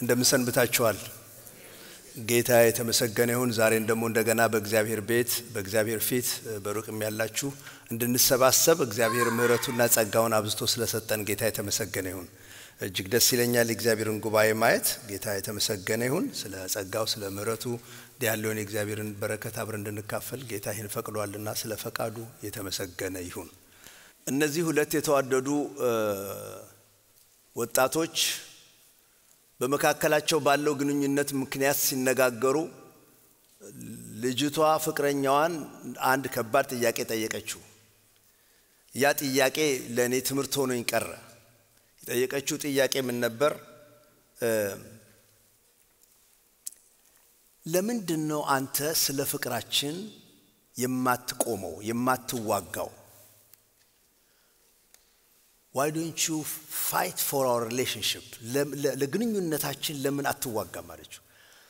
እንደምሰንብታችኋል ጌታ የተመሰገነ ይሁን ዛሬ እንደሞ እንደገና በእግዚአብሔር ቤት በእግዚአብሔር ፊት በሩቅም ያላችሁ እንድንሰባሰብ እግዚአብሔር ምህረቱና ጸጋውን አብዝቶ ስለሰጠን ጌታ የተመሰገነ ይሁን እጅግ ደስ ይለኛል እግዚአብሔርን ጉባኤ ማየት ጌታ የተመሰገነ ይሁን ስለ ጸጋው ስለ ምህረቱ ያለውን እግዚአብሔርን በረከት አብረን እንድንካፈል ጌታ ይህን ፈቅዷልና ስለ ፈቃዱ የተመሰገነ ይሁን እነዚህ ሁለት የተዋደዱ ወጣቶች በመካከላቸው ባለው ግንኙነት ምክንያት ሲነጋገሩ ልጅቷ ፍቅረኛዋን አንድ ከባድ ጥያቄ ጠየቀችው ያ ጥያቄ ለኔ ትምህርት ሆኖ ይቀር ጠየቀችው ጥያቄ ምን ነበር ለምንድነው አንተ ስለ ፍቅራችን የማትቆመው የማትዋጋው Why don't you fight for our relationship? ለግንኙነታችን ለምን አትዋጋም አለችው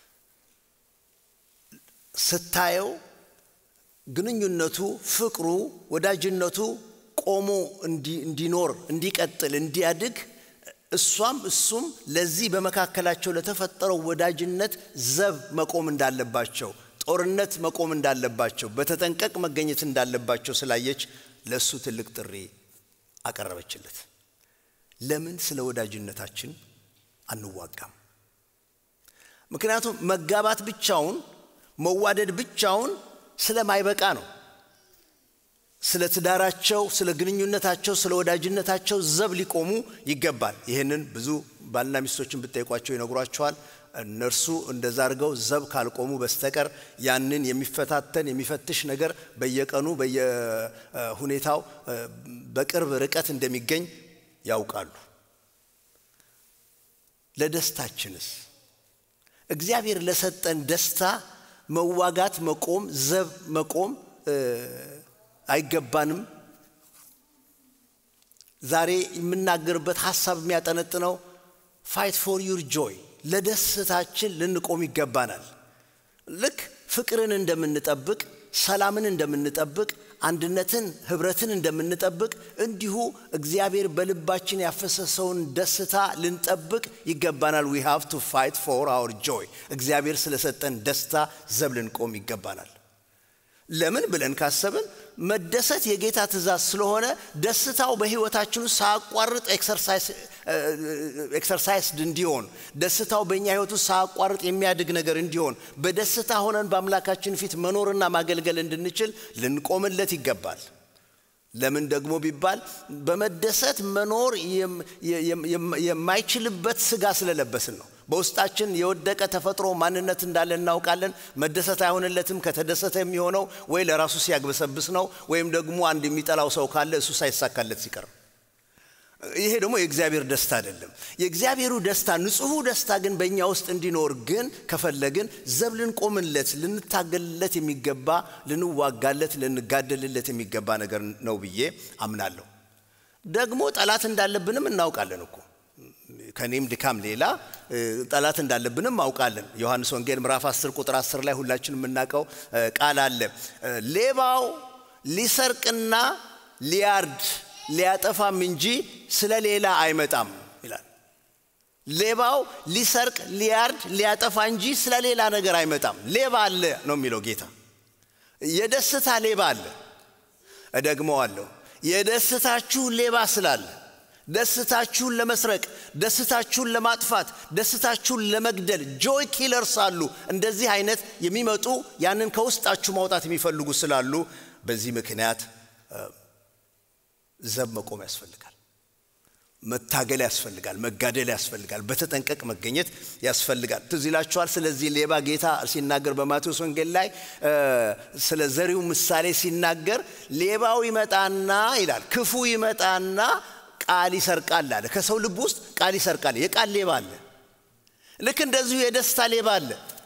ስታየው ግንኙነቱ ፍቅሩ ወዳጅነቱ ቆሞ እንዲኖር እንዲቀጥል እንዲያድግ እሱም ለዚህ በመካከላቸው ለተፈጠረው ወዳጅነት ዘብ መቆም እንዳለባቸው ጦርነት መቆም እንዳለባቸው በተጠንቀቅ መገኘት እንዳለባቸው ስላየች ለሱ ትልቅ ጥሪ አቀረበችለት ለምን ስለ ወዳጅነታችን አንዋጋም ምክንያቱም መጋባት ብቻውን መዋደድ ብቻውን ስለማይበቃ ነው ስለ ትዳራቸው ስለ ግንኙነታቸው ስለ ወዳጅነታቸው ዘብ ሊቆሙ ይገባል ይሄንን ብዙ ባልና ሚስቶችን ብትጠይቋቸው ይነግሯቸዋል እነርሱ እንደዛርገው ዘብ ካልቆሙ በስተቀር ያንን የሚፈታተን የሚፈትሽ ነገር በየቀኑ በየሁኔታው በቅርብ ርቀት እንደሚገኝ ያውቃሉ ለደስታችንስ እግዚአብሔር ለሰጠን ደስታ መዋጋት መቆም ዘብ መቆም አይገባንም ዛሬ የምናገርበት ሐሳብ የሚያጠነጥነው fight for your joy ለደስታችን ልንቆም ይገባናል ልክ ፍቅርን እንደምንጠብቅ ሰላምን እንደምንጠብቅ አንድነትን ህብረትን እንደምንጠብቅ እንዲሁ እግዚአብሔር በልባችን ያፈሰሰውን ደስታ ልንጠብቅ ይገባናል we have to fight for our joy እግዚአብሔር ስለሰጠን ደስታ ዘብ ልንቆም ይገባናል ለምን ብለን ካሰብን መደሰት የጌታ ትእዛዝ ስለሆነ ደስታው በህይወታችን ሳቋርጥ ኤክሰርሳይዝ እንዲሆን ደስታው በእኛ ህይወት ሳቋርጥ የሚያድግ ነገር እንዲሆን በደስታ ሆነን በአምላካችን ፊት መኖርና ማገልገል እንድንችል ልንቆምለት ይገባል ለምን ደግሞ ቢባል በመደሰት መኖር የማይችልበት ስጋ ስለለበስን ነው በውስጣችን የወደቀ ተፈጥሮ ማንነት እንዳለ እናውቃለን መደሰት አይሆንለትም ከተደሰተ የሚሆነው ወይ ለራሱ ሲያግበሰብስ ነው ወይም ደግሞ አንድ የሚጠላው ሰው ካለ እሱ ሳይሳካለት ሲቀር ይሄ ደግሞ የእግዚአብሔር ደስታ አይደለም የእግዚአብሔሩ ደስታ ንጹህ ደስታ ግን በእኛ ውስጥ እንዲኖር ግን ከፈለግን ዘብ ልንቆምለት ልንታገልለት የሚገባ ልንዋጋለት ልንጋደልለት የሚገባ ነገር ነው ብዬ አምናለሁ ደግሞ ጠላት እንዳለብንም እናውቃለን እኮ ከኔም ድካም ሌላ ጠላት እንዳለብንም አውቃለን ዮሐንስ ወንጌል ምዕራፍ 10 ቁጥር 10 ላይ ሁላችንም የምናውቀው ቃል አለ ሌባው ሊሰርቅና ሊያርድ ሊያጠፋም እንጂ ስለሌላ አይመጣም ይላል ሌባው ሊሰርቅ ሊያርድ ሊያጠፋ እንጂ ስለሌላ ነገር አይመጣም ሌባ አለ ነው የሚለው ጌታ የደስታ ሌባ አለ እደግመዋለሁ የደስታችሁ ሌባ ስላለ ደስታችሁን ለመስረቅ ደስታችሁን ለማጥፋት ደስታችሁን ለመግደል ጆይ ኪለርስ አሉ እንደዚህ አይነት የሚመጡ ያንን ከውስጣችሁ ማውጣት የሚፈልጉ ስላሉ በዚህ ምክንያት ዘብ መቆም ያስፈልጋል መታገል ያስፈልጋል መጋደል ያስፈልጋል በተጠንቀቅ መገኘት ያስፈልጋል ትዝ ይላችኋል ስለዚህ ሌባ ጌታ ሲናገር በማቴዎስ ወንጌል ላይ ስለ ዘሪው ምሳሌ ሲናገር ሌባው ይመጣና ይላል ክፉ ይመጣና ቃል ይሰርቃል አለ ከሰው ልብ ውስጥ ቃል ይሰርቃል የቃል ሌባ አለ ልክ እንደዚሁ የደስታ ሌባ አለ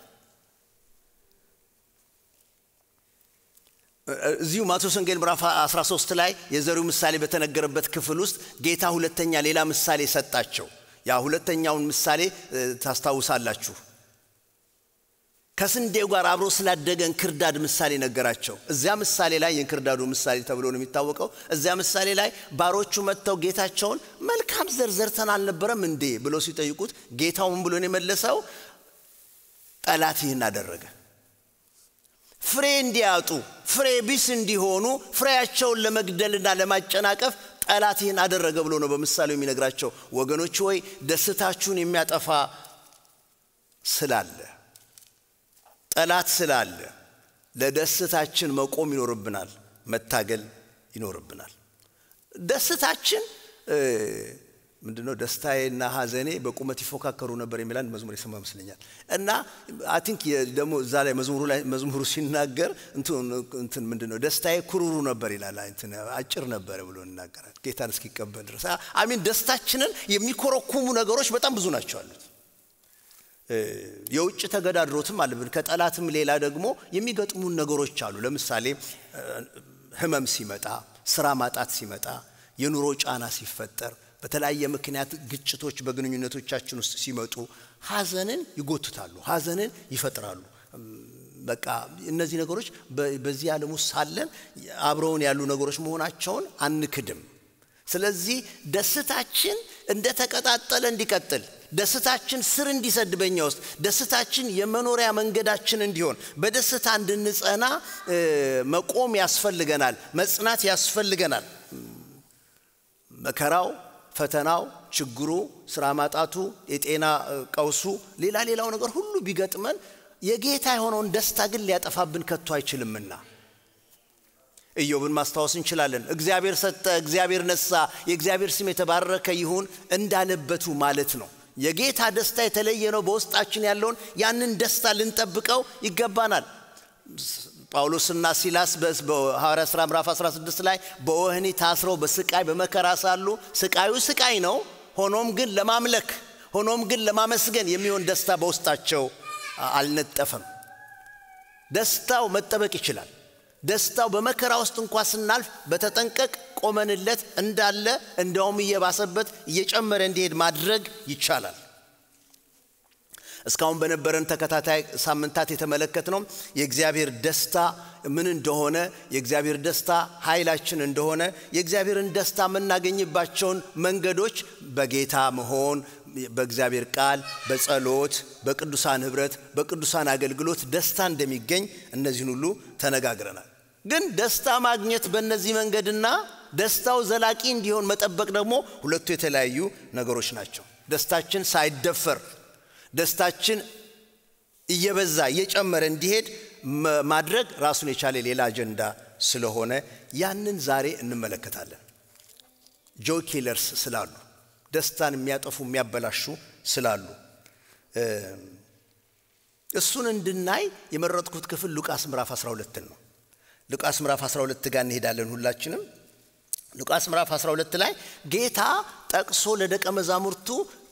እዚሁ ማቴዎስ ወንጌል ምዕራፍ 13 ላይ የዘሪው ምሳሌ በተነገረበት ክፍል ውስጥ ጌታ ሁለተኛ ሌላ ምሳሌ ሰጣቸው ያ ሁለተኛውን ምሳሌ ታስታውሳላችሁ ከስንዴው ጋር አብሮ ስላደገን ክርዳድ ምሳሌ ነገራቸው እዚያ ምሳሌ ላይ የክርዳዱ ምሳሌ ተብሎ ነው የሚታወቀው እዚያ ምሳሌ ላይ ባሮቹ መተው ጌታቸውን መልካም ዘርዘርተን አልነበረም እንዴ ብሎ ሲጠይቁት ጌታው ምን ብሎ ነው የመለሰው ጠላት ይህን አደረገ ፍሬ እንዲያጡ ፍሬ ቢስ እንዲሆኑ ፍሬያቸውን ለመግደልና ለማጨናቀፍ ጠላት ይህን አደረገ ብሎ ነው በምሳሌው የሚነግራቸው ወገኖች ሆይ ደስታችሁን የሚያጠፋ ስላለ ጠላት ስላለ ለደስታችን መቆም ይኖርብናል መታገል ይኖርብናል ደስታችን ምንድነው ደስታዬና ሐዘኔ በቁመት ይፎካከሩ ነበር የሚላን መዝሙር የሰማ መስለኛል እና አይ ቲንክ ደሞ እዛ ላይ መዝሙሩ ሲናገር እንትን ምንድነው ደስታዬ ኩሩሩ ነበር ይላል እንትን አጭር ነበር ብሎ እናገራል ጌታን እስኪቀበል ድረስ አሚን ደስታችንን የሚኮረኩሙ ነገሮች በጣም ብዙ ናቸው አሉት የውጭ ተገዳድሮትም አለብን ከጠላትም ሌላ ደግሞ የሚገጥሙን ነገሮች አሉ ለምሳሌ ህመም ሲመጣ ስራ ማጣት ሲመጣ የኑሮ ጫና ሲፈጠር በተለያየ ምክንያት ግጭቶች በግንኙነቶቻችን ውስጥ ሲመጡ ሐዘንን ይጎትታሉ ሐዘንን ይፈጥራሉ በቃ እነዚህ ነገሮች በዚህ ዓለም ውስጥ ሳለን አብረውን ያሉ ነገሮች መሆናቸውን አንክድም ስለዚህ ደስታችን እንደ ተቀጣጣለ እንዲቀጥል ደስታችን ስር እንዲሰድ በእኛ ውስጥ ደስታችን የመኖሪያ መንገዳችን እንዲሆን በደስታ እንድንጸና መቆም ያስፈልገናል መጽናት ያስፈልገናል መከራው ፈተናው ችግሩ ስራ ማጣቱ የጤና ቀውሱ ሌላው ነገር ሁሉ ቢገጥመን የጌታ የሆነውን ደስታ ግን ሊያጠፋብን ከቶ አይችልምና ኢዮብን ማስታወስ እንችላለን እግዚአብሔር ሰጠ እግዚአብሔር ነሳ የእግዚአብሔር ስም የተባረከ ይሁን እንዳለበቱ ማለት ነው የጌታ ደስታ የተለየ ነው በውስጣችን ያለውን ያንን ደስታ ልንጠብቀው ይገባናል ጳውሎስና ሲላስ በሐዋርያት ሥራ ምዕራፍ 16 ላይ በወህኒ ታስረው በስቃይ በመከራ ሳሉ ስቃዩ ስቃይ ነው ሆኖም ግን ለማምለክ ሆኖም ግን ለማመስገን የሚሆን ደስታ በውስጣቸው አልነጠፈም ደስታው መጠበቅ ይችላል ደስታው በመከራ ውስጥ እንኳን ስናልፍ በተጠንቀቅ ቆመንለት እንዳለ እንደውም እየባሰበት እየጨመረ እንዲሄድ ማድረግ ይቻላል እስካሁን በነበረን ተከታታይ ሳምንታት የተመለከትነው የእግዚአብሔር ደስታ ምን እንደሆነ የእግዚአብሔር ደስታ ኃይላችን እንደሆነ የእግዚአብሔርን ደስታ መናገኝባቸውን መንገዶች በጌታ መሆን በእግዚአብሔር ቃል በጸሎት በቅዱሳን ህብረት በቅዱሳን አገልግሎት ደስታ እንደሚገኝ እነዚህን ሁሉ ተነጋግረናል ግን ደስታ ማግኘት በእነዚህ መንገድና ደስታው ዘላቂ እንዲሆን መጠበቅ ደግሞ ሁለቱ የተለያዩ ነገሮች ናቸው ደስታችን ሳይደፈር ደስታችን እየበዛ እየጨመረ እንዲሄድ ማድረግ ራሱን የቻለ ሌላ አጀንዳ ስለሆነ ያንን ዛሬ እንመለከታለን ጆይ ኪለርስ ስላሉ ደስታን የሚያጠፉ የሚያበላሹ ስላሉ እሱን እንድናይ የመረጥኩት ክፍል ሉቃስ ምዕራፍ 12 ነው ሉቃስ ምዕራፍ 12 ጋር እንሄዳለን ሁላችንም ሉቃስ ምዕራፍ 12 ላይ ጌታ ጠቅሶ ለደቀ መዛሙርቱ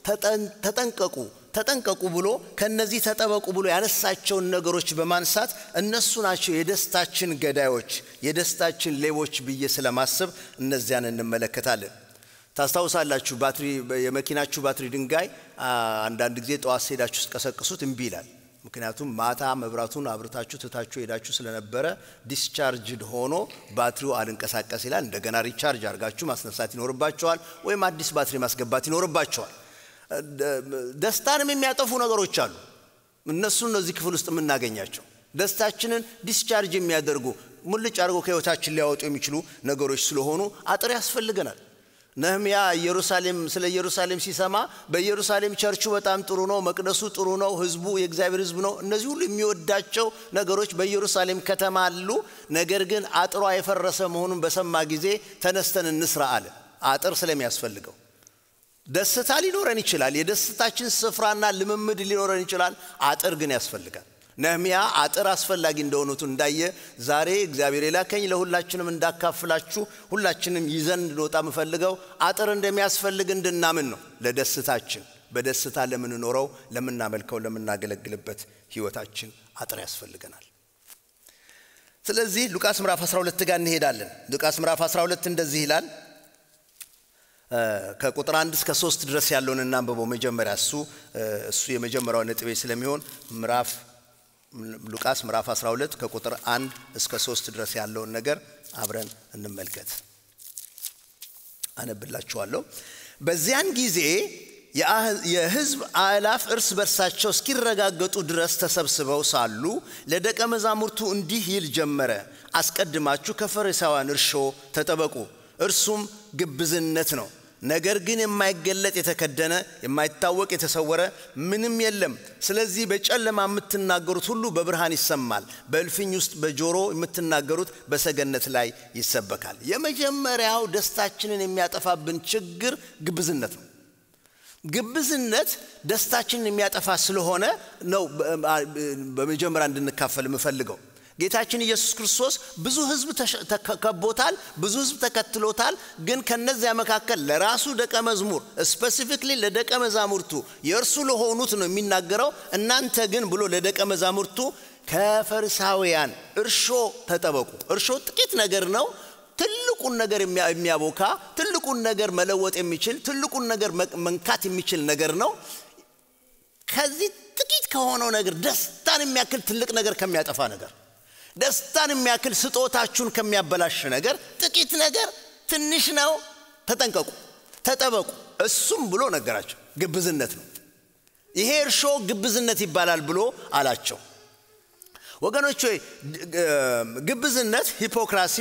ተጠንቀቁ ብሎ ከነዚህ ተጠበቁ ብሎ ያነሳቸውን ነገሮች በማንሳት እነሱ ናቸው የደስታችን ገዳዮች የደስታችን ሌቦች ብዬ ስለማስብ እነዚያን እንመለከታለን ታስታውሳላችሁ ባትሪ የመኪናችሁ ባትሪ ድንጋይ አንዳንድ ጊዜ ጠዋት ሄዳችሁ ተቀሰቅሱት እምቢ ይላል ምክንያቱም ማታ መብራቱን አብርታችሁ ትታችሁ ሄዳችሁ ስለነበረ ዲስቻርጅድ ሆኖ ባትሪው አልንቀሳቀስ ይላል እንደገና ሪቻርጅ አድርጋችሁ ማስነሳት ይኖርባችኋል ወይም አዲስ ባትሪ ማስገባት ይኖርባችኋል ደስታንም የሚያጠፉ ነገሮች አሉ እነሱን ነው እዚህ ክፍል ውስጥ የምናገኛቸው ደስታችንን ዲስቻርጅ የሚያደርጉ ሙልጭ አድርጎ ከህይወታችን ሊያወጡ የሚችሉ ነገሮች ስለሆኑ አጥር ያስፈልገናል ነህምያ ኢየሩሳሌም ሲሰማ በኢየሩሳሌም ቸርቹ በጣም ጥሩ ነው መቅደሱ ጥሩ ነው ህዝቡ የእግዚአብሔር ህዝብ ነው እነዚህ ሁሉ የሚወዳቸው ነገሮች በኢየሩሳሌም ከተማ አሉ ነገር ግን አጥሯ የፈረሰ መሆኑን በሰማ ጊዜ ተነስተን እንስራ አለ አጥር ስለሚያስፈልገው ደስታ ሊኖረን ይችላል የደስታችን ስፍራና ልምምድ ሊኖረን ይችላል አጥር ግን ያስፈልጋል ነህምያ አጥር አስፈላጊ እንደሆነቱ እንዳየ ዛሬ እግዚአብሔር የላከኝ ለሁላችንም እንዳካፍላችሁ ሁላችንም ይዘን እንድንወጣ መፈልገው አጥር እንደሚያስፈልግ እንድናምን ነው ለደስታችን በደስታ ለምንኖረው ለምናመልከው ለምናገለግልበት ህይወታችን አጥር ያስፈልገናል ስለዚህ ሉቃስ ምዕራፍ 12 ጋር እንሄዳለን ሉቃስ ምዕራፍ 12 እንደዚህ ይላል ከቁጥር 1 እስከ 3 ድረስ ያለውን እናንብበው መጀመሪያ እሱ የመጀመሪያው ነጥቤ ስለሚሆን ምዕራፍ ሉቃስ ምዕራፍ 12 ከቁጥር 1 እስከ 3 ድረስ ያለውን ነገር አብረን እንመልከት። አነብላችኋለሁ። በዚያን ጊዜ የሕዝብ አእላፍ እርስ በርሳቸው እስኪረጋገጡ ድረስ ተሰብስበው ሳሉ ለደቀ መዛሙርቱ እንዲህ ይል ጀመረ። አስቀድማችሁ ከፈሪሳውያን እርሾ ተጠበቁ፣ እርሱም ግብዝነት ነው። ነገር ግን የማይገለጥ የተከደነ የማይታወቅ የተሰወረ ምንም የለም። ስለዚህ በጨለማ የምትናገሩት ሁሉ በብርሃን ይሰማል፣ በእልፍኝ ውስጥ በጆሮ የምትናገሩት በሰገነት ላይ ይሰበካል። የመጀመሪያው ደስታችንን የሚያጠፋብን ችግር ግብዝነት ነው። ግብዝነት ደስታችንን የሚያጠፋ ስለሆነ ነው በመጀመሪያ እንድንካፈል የምፈልገው። ጌታችን ኢየሱስ ክርስቶስ ብዙ ሕዝብ ተከቦታል፣ ብዙ ሕዝብ ተከትሎታል። ግን ከነዚያ መካከል ለራሱ ደቀ መዝሙር ስፔሲፊክሊ ለደቀ መዛሙርቱ የእርሱ ለሆኑት ነው የሚናገረው። እናንተ ግን ብሎ ለደቀ መዛሙርቱ ከፈሪሳውያን እርሾ ተጠበቁ። እርሾ ጥቂት ነገር ነው። ትልቁን ነገር የሚያቦካ ትልቁን ነገር መለወጥ የሚችል ትልቁን ነገር መንካት የሚችል ነገር ነው። ከዚህ ጥቂት ከሆነው ነገር ደስታን የሚያክል ትልቅ ነገር ከሚያጠፋ ነገር ደስታን የሚያክል ስጦታችሁን ከሚያበላሽ ነገር ጥቂት ነገር ትንሽ ነው። ተጠንቀቁ፣ ተጠበቁ። እሱም ብሎ ነገራቸው ግብዝነት ነው። ይሄ እርሾ ግብዝነት ይባላል ብሎ አላቸው። ወገኖች ሆይ ግብዝነት ሂፖክራሲ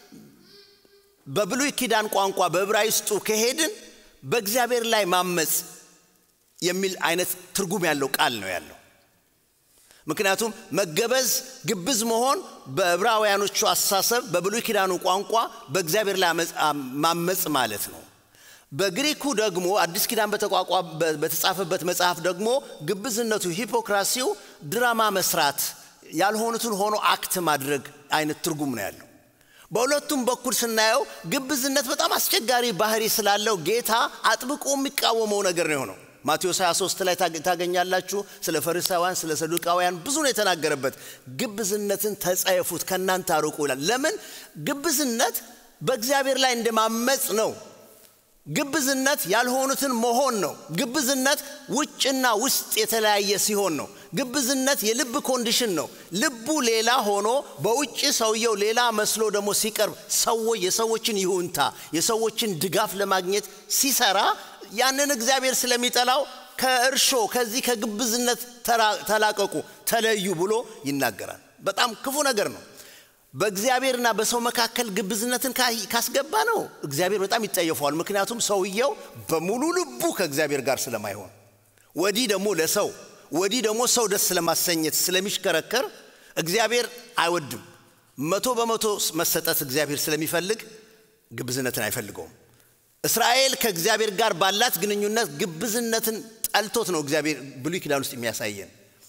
በብሉይ ኪዳን ቋንቋ በዕብራይስጡ ከሄድን በእግዚአብሔር ላይ ማመጽ የሚል አይነት ትርጉም ያለው ቃል ነው ያለው። ምክንያቱም መገበዝ ግብዝ መሆን በዕብራውያኖቹ አስተሳሰብ በብሉይ ኪዳኑ ቋንቋ በእግዚአብሔር ላይ ማመጽ ማለት ነው። በግሪኩ ደግሞ አዲስ ኪዳን በተጻፈበት መጽሐፍ ደግሞ ግብዝነቱ ሂፖክራሲው ድራማ መስራት ያልሆኑትን ሆኖ አክት ማድረግ አይነት ትርጉም ነው ያለው። በሁለቱም በኩል ስናየው ግብዝነት በጣም አስቸጋሪ ባህሪ ስላለው ጌታ አጥብቆ የሚቃወመው ነገር ነው የሆነው። ማቴዎስ 23 ላይ ታገኛላችሁ። ስለ ፈሪሳውያን ስለ ሰዱቃውያን ብዙ ነው የተናገረበት። ግብዝነትን ተጸየፉት ከናንተ አርቁ ይላል። ለምን? ግብዝነት በእግዚአብሔር ላይ እንደማመጽ ነው። ግብዝነት ያልሆኑትን መሆን ነው። ግብዝነት ውጭና ውስጥ የተለያየ ሲሆን ነው። ግብዝነት የልብ ኮንዲሽን ነው። ልቡ ሌላ ሆኖ በውጭ ሰውየው ሌላ መስሎ ደግሞ ሲቀርብ የሰዎችን ይሁንታ የሰዎችን ድጋፍ ለማግኘት ሲሰራ ያንን እግዚአብሔር ስለሚጠላው ከእርሾ ከዚህ ከግብዝነት ተላቀቁ፣ ተለዩ ብሎ ይናገራል። በጣም ክፉ ነገር ነው። በእግዚአብሔርና በሰው መካከል ግብዝነትን ካስገባ ነው እግዚአብሔር በጣም ይጠየፈዋል። ምክንያቱም ሰውየው በሙሉ ልቡ ከእግዚአብሔር ጋር ስለማይሆን ወዲህ ደግሞ ለሰው ወዲህ ደግሞ ሰው ደስ ለማሰኘት ስለሚሽከረከር እግዚአብሔር አይወድም። 100% መሰጠት እግዚአብሔር ስለሚፈልግ ግብዝነትን አይፈልገውም። እስራኤል ከእግዚአብሔር ጋር ባላት ግንኙነት ግብዝነትን ጠልቶት ነው እግዚአብሔር ብሉይ ኪዳን ውስጥ የሚያሳየን።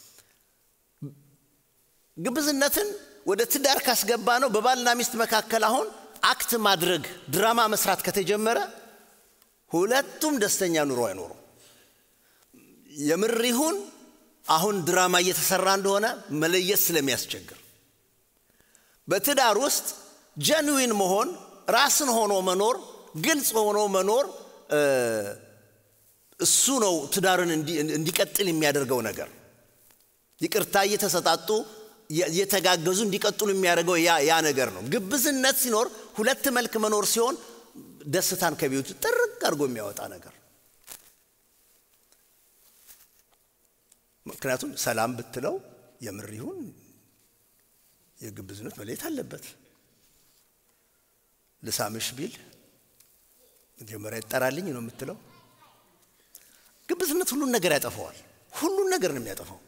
ግብዝነትን ወደ ትዳር ካስገባ ነው በባልና ሚስት መካከል አሁን አክት ማድረግ ድራማ መስራት ከተጀመረ ሁለቱም ደስተኛ ኑሮ አይኖሩ። የምር ይሁን አሁን ድራማ እየተሰራ እንደሆነ መለየት ስለሚያስቸግር በትዳር ውስጥ ጀንዊን መሆን ራስን ሆኖ መኖር ግልጽ ሆኖ መኖር እሱ ነው ትዳርን እንዲቀጥል የሚያደርገው ነገር። ይቅርታ እየተሰጣጡ የተጋገዙ እንዲቀጥሉ የሚያደርገው ያ ነገር ነው። ግብዝነት ሲኖር ሁለት መልክ መኖር ሲሆን ደስታን ከቤቱ ጥርቅ አድርጎ የሚያወጣ ነገር። ምክንያቱም ሰላም ብትለው የምር ይሁን የግብዝነት መለየት አለበት። ለሳምሽ ቢል መጀመሪያ ይጠራልኝ ነው የምትለው። ግብዝነት ሁሉን ነገር ያጠፋዋል። ሁሉን ነገር ነው የሚያጠፋው።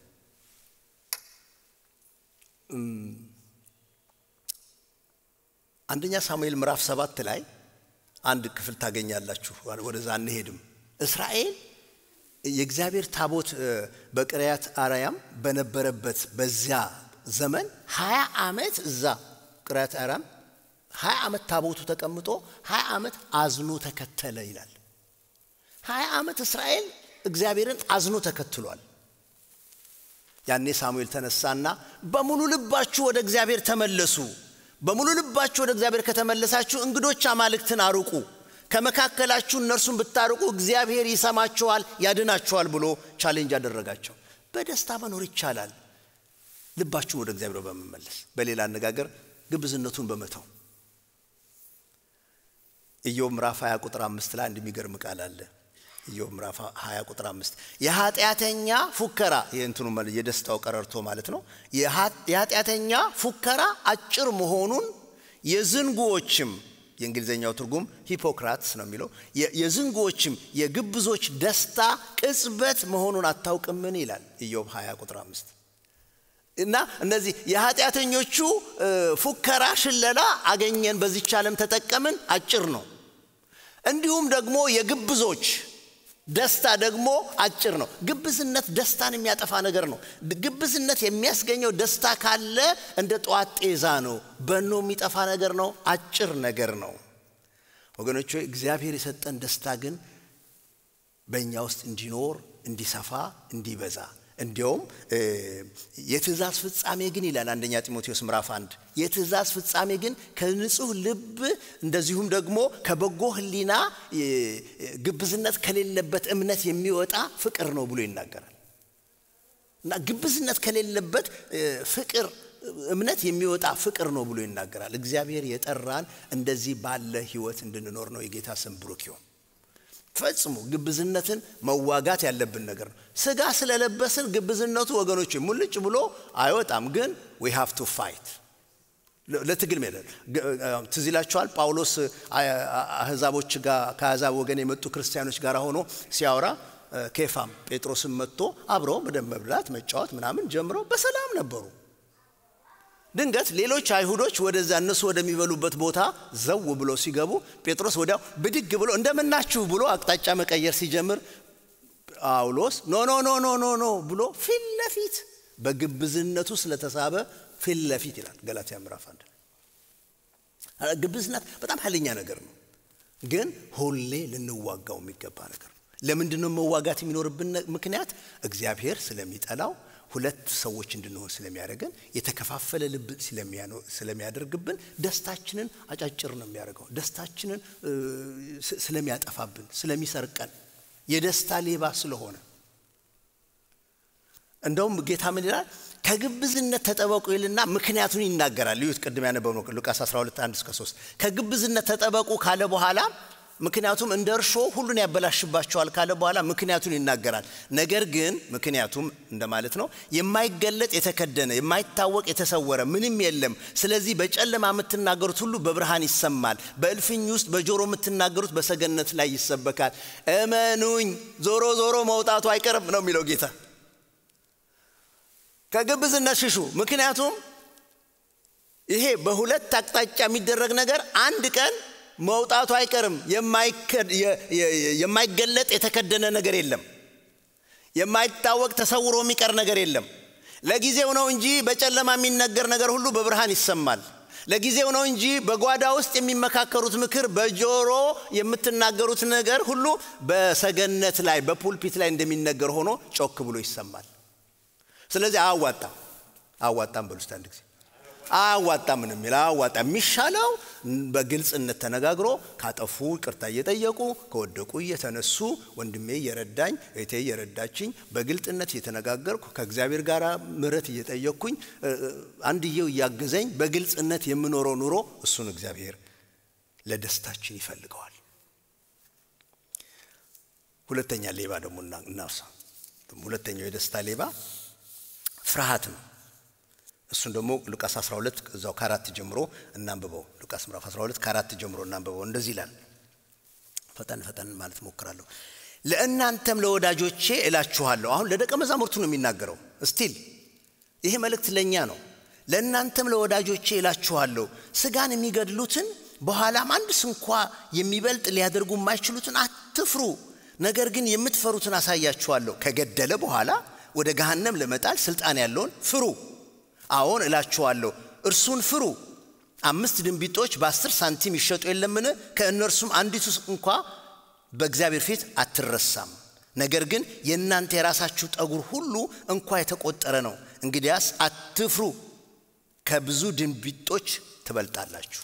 አንደኛ ሳሙኤል ምዕራፍ 7 ላይ አንድ ክፍል ታገኛላችሁ። ወደዛ እንሄድም። እስራኤል የእግዚአብሔር ታቦት በቅሪያት አርያም በነበረበት በዚያ ዘመን 20 ዓመት እዛ ቅሪያት አርያም 20 ዓመት ታቦቱ ተቀምጦ 20 ዓመት አዝኖ ተከተለ ይላል። 20 ዓመት እስራኤል እግዚአብሔርን አዝኖ ተከትሏል። ያኔ ሳሙኤል ተነሳና በሙሉ ልባችሁ ወደ እግዚአብሔር ተመለሱ፣ በሙሉ ልባችሁ ወደ እግዚአብሔር ከተመለሳችሁ እንግዶች አማልክትን አርቁ፣ ከመካከላችሁ እነርሱን ብታርቁ እግዚአብሔር ይሰማችኋል ያድናችኋል ብሎ ቻሌንጅ አደረጋቸው። በደስታ መኖር ይቻላል። ልባችሁን ወደ እግዚአብሔር በመመለስ በሌላ አነጋገር ግብዝነቱን በመተው ኢዮብ ምዕራፍ 20 ቁጥር 5 ላይ እንደሚገርም ቃል አለ ኢዮብ ምዕራፍ 20 ቁጥር 5 የኃጢአተኛ ፉከራ የእንትኑ ማለት የደስታው ቀረርቶ ማለት ነው የኃጢአተኛ ፉከራ አጭር መሆኑን የዝንጉዎችም የእንግሊዘኛው ትርጉም ሂፖክራትስ ነው የሚለው የዝንጉዎችም የግብዞች ደስታ ቅጽበት መሆኑን አታውቅምን ይላል ኢዮብ 20 ቁጥር 5 እና እነዚህ የኃጢአተኞቹ ፉከራ ሽለላ አገኘን በዚህ ዓለም ተጠቀምን አጭር ነው እንዲሁም ደግሞ የግብዞች ደስታ ደግሞ አጭር ነው ግብዝነት ደስታን የሚያጠፋ ነገር ነው ግብዝነት የሚያስገኘው ደስታ ካለ እንደ ጧት ጤዛ ነው በኖ የሚጠፋ ነገር ነው አጭር ነገር ነው ወገኖች እግዚአብሔር የሰጠን ደስታ ግን በእኛ ውስጥ እንዲኖር እንዲሰፋ እንዲበዛ እንዲያውም የትእዛዝ ፍጻሜ ግን ይላል አንደኛ ጢሞቴዎስ ምዕራፍ 1 የትእዛዝ ፍጻሜ ግን ከንጹህ ልብ እንደዚሁም ደግሞ ከበጎ ህሊና ግብዝነት ከሌለበት እምነት የሚወጣ ፍቅር ነው ብሎ ይናገራል እና ግብዝነት ከሌለበት ፍቅር እምነት የሚወጣ ፍቅር ነው ብሎ ይናገራል እግዚአብሔር የጠራን እንደዚህ ባለ ህይወት እንድንኖር ነው የጌታ ስም ብሩክ ይሁን ፈጽሞ ግብዝነትን መዋጋት ያለብን ነገር ነው ስጋ ስለለበስን ግብዝነቱ ወገኖች ሙልጭ ብሎ አይወጣም ግን we have to fight ለትግል ማለት ትዝላችኋል ጳውሎስ አህዛቦች ጋር ከአህዛብ ወገን የመጡ ክርስቲያኖች ጋር ሆኖ ሲያወራ ኬፋም ጴጥሮስም መጥቶ አብረው መብላት መጫወት ምናምን ጀምረው በሰላም ነበሩ ድንገት ሌሎች አይሁዶች ወደዛ እነሱ ወደሚበሉበት ቦታ ዘው ብሎ ሲገቡ ጴጥሮስ ወዲያው ብድግ ብሎ እንደምናችሁ ብሎ አቅጣጫ መቀየር ሲጀምር ጳውሎስ ኖ ብሎ ፊትለፊት በግብዝነቱ ስለተሳበ ፊትለፊት ይላል ገላትያ ምዕራፍ 1 ግብዝነት በጣም ኃይለኛ ነገር ነው ግን ሁሌ ልንዋጋው የሚገባ ነገር ነው ለምንድነው መዋጋት የሚኖርብን ምክንያት እግዚአብሔር ስለሚጠላው ሁለት ሰዎች እንድንሆን ስለሚያደርገን የተከፋፈለ ልብ ስለሚያደርግብን ደስታችንን አጫጭር ነው የሚያደርገው ደስታችንን ስለሚያጠፋብን ስለሚሰርቀን የደስታ ሌባ ስለሆነ እንደውም ጌታ ምን ይላል ከግብዝነት ተጠበቁ ይልና ምክንያቱን ይናገራል ይሁት ቀድም ያነበብነው ሉቃስ 12:1-3 ከግብዝነት ተጠበቁ ካለ በኋላ ምክንያቱም እንደርሾ ሁሉን ያበላሽባቸዋል ካለ በኋላ ምክንያቱን ይናገራል ነገር ግን ምክንያቱም እንደማለት ነው የማይገለጥ የተከደነ የማይታወቅ የተሰወረ ምንም የለም ስለዚህ በጨለማ የምትናገሩት ሁሉ በብርሃን ይሰማል በእልፍኝ ውስጥ በጆሮ የምትናገሩት በሰገነት ላይ ይሰበካል እመኑኝ ዞሮ መውጣቱ አይቀርም ነው የሚለው ጌታ ከግብዝነት ሽሹ ምክንያቱም ይሄ በሁለት አቅጣጫ የሚደረግ ነገር አንድ ቀን መውጣቱ አይቀርም የማይገለጥ የተከደነ ነገር የለም የማይታወቅ ተሰውሮ የሚቀር ነገር የለም ለጊዜው ነው እንጂ በጨለማ የሚነገር ነገር ሁሉ በብርሃን ይሰማል ለጊዜው ነው እንጂ በጓዳ ውስጥ የሚመካከሩት ምክር በጆሮ የምትናገሩት ነገር ሁሉ በሰገነት ላይ በፑልፒት ላይ እንደሚነገር ሆኖ ጮክ ብሎ ይሰማል ስለዚህ አዋጣም በሉስታንድ ጊዜ አዋጣም ምንም ይላዋጣ የሚሻለው በግልጽነት ተነጋግሮ ካጠፉ ይቅርታ እየጠየቁ ከወደቁ እየተነሱ ወንድሜ እየረዳኝ እቴ እየረዳችኝ በግልጽነት እየተነጋገርኩ ከእግዚአብሔር ጋር ምሕረት እየጠየቅኩኝ አንድየው ያገዘኝ በግልጽነት የምኖረው ኑሮ እሱን እግዚአብሔር ለደስታችን ይፈልገዋል ሁለተኛ ሌባ ደግሞ እናውሳ ሁለተኛው የደስታ ሌባ ፍርሃት ነው እሱን ደግሞ ሉቃስ 12 እዛው ከ4 ጀምሮ እናንብበው ሉቃስ ምዕራፍ 12 ከ4 ጀምሮ እናንብበው እንደዚህ ይላል ፈጠን ማለት ሞክራለሁ ለእናንተም ለወዳጆቼ እላችኋለሁ አሁን ለደቀ መዛሙርቱ ነው የሚናገረው ስቲል ይሄ መልእክት ለኛ ነው ለእናንተም ለወዳጆቼ እላችኋለሁ ስጋን የሚገድሉትን በኋላም አንድስ እንኳን የሚበልጥ ሊያደርጉ የማይችሉትን አትፍሩ ነገር ግን የምትፈሩትን አሳያችኋለሁ ከገደለ በኋላ ወደ ገሃነም ለመጣል ስልጣን ያለውን ፍሩ አሁን እላችኋለሁ እርሱን ፍሩ 5 ድንቢጦች በ10 ሳንቲም ይሸጡ የለምን ከእነርሱም አንዲቱ እንኳን በእግዚአብሔር ፊት አትረሳም ነገር ግን የእናንተ የራሳችሁ ጠጉር ሁሉ እንኳን የተቆጠረ ነው እንግዲያስ አትፍሩ ከብዙ ድንቢጦች ትበልጣላችሁ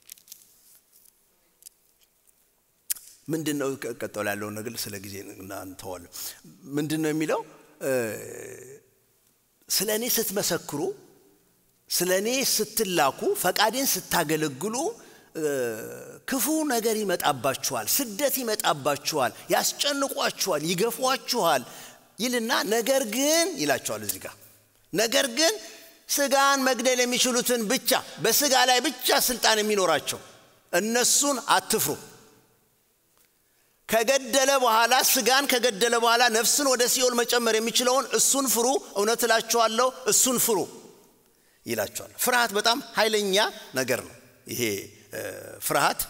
ምንድነው ቀጠው ያለው ነገር ስለ ጊዜ እናንተዋል ምንድነው የሚለው ስለኔ ስትመሰክሩ ስለኔ ስትላኩ ፈቃዴን ስታገለግሉ ክፉ ነገር ይመጣባችኋል ስደት ይመጣባችኋል ያስጨንቋችኋል ይገፏችኋል ይልና ነገር ግን ይላችኋል እዚህ ጋር ነገር ግን ስጋን መግደል የሚችሉትን ብቻ በስጋ ላይ ብቻ ስልጣን የሚኖራቸው እነሱን አትፍሩ ከገደለ በኋላ ስጋን ከገደለ በኋላ ነፍስን ወደ ሲኦል መጨመር የሚችለውን እሱን ፍሩ እውነት እላችኋለሁ እሱን ፍሩ ይላችኋል ፍርሃት በጣም ኃይለኛ ነገር ነው ይሄ ፍርሃት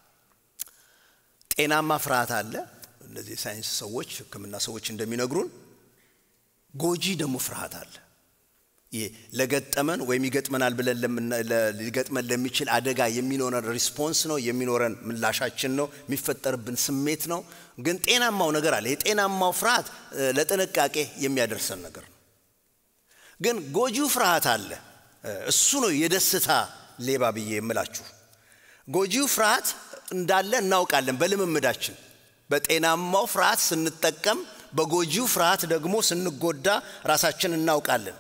ጤናማ ፍርሃት አለ እነዚህ ሳይንስ ሰዎች ህክምና ሰዎች እንደሚነግሩን ጎጂ ደግሞ ፍርሃት አለ ይሄ ለገጠመን ወይም ይገጥመናል ብለን ሊገጥመን ለሚችል አደጋ የሚኖረን ሪስፖንስ ነው የሚኖረን ምላሻችን ነው የሚፈጠርብን ስሜት ነው ግን ጤናማው ነገር አለ የጤናማው ፍርሃት ለጥንቃቄ የሚያደርሰን ነገር ነው ግን ጎጂው ፍርሃት አለ እሱ ነው የደስታ ሌባ ብዬ የምላችሁ ጎጂው ፍርሃት እንዳለ እናውቃለን በልምምዳችን በጤናማው ፍርሃት ስንጠቀም በጎጂው ፍርሃት ደግሞ ስንጎዳ ራሳችን እናውቃለን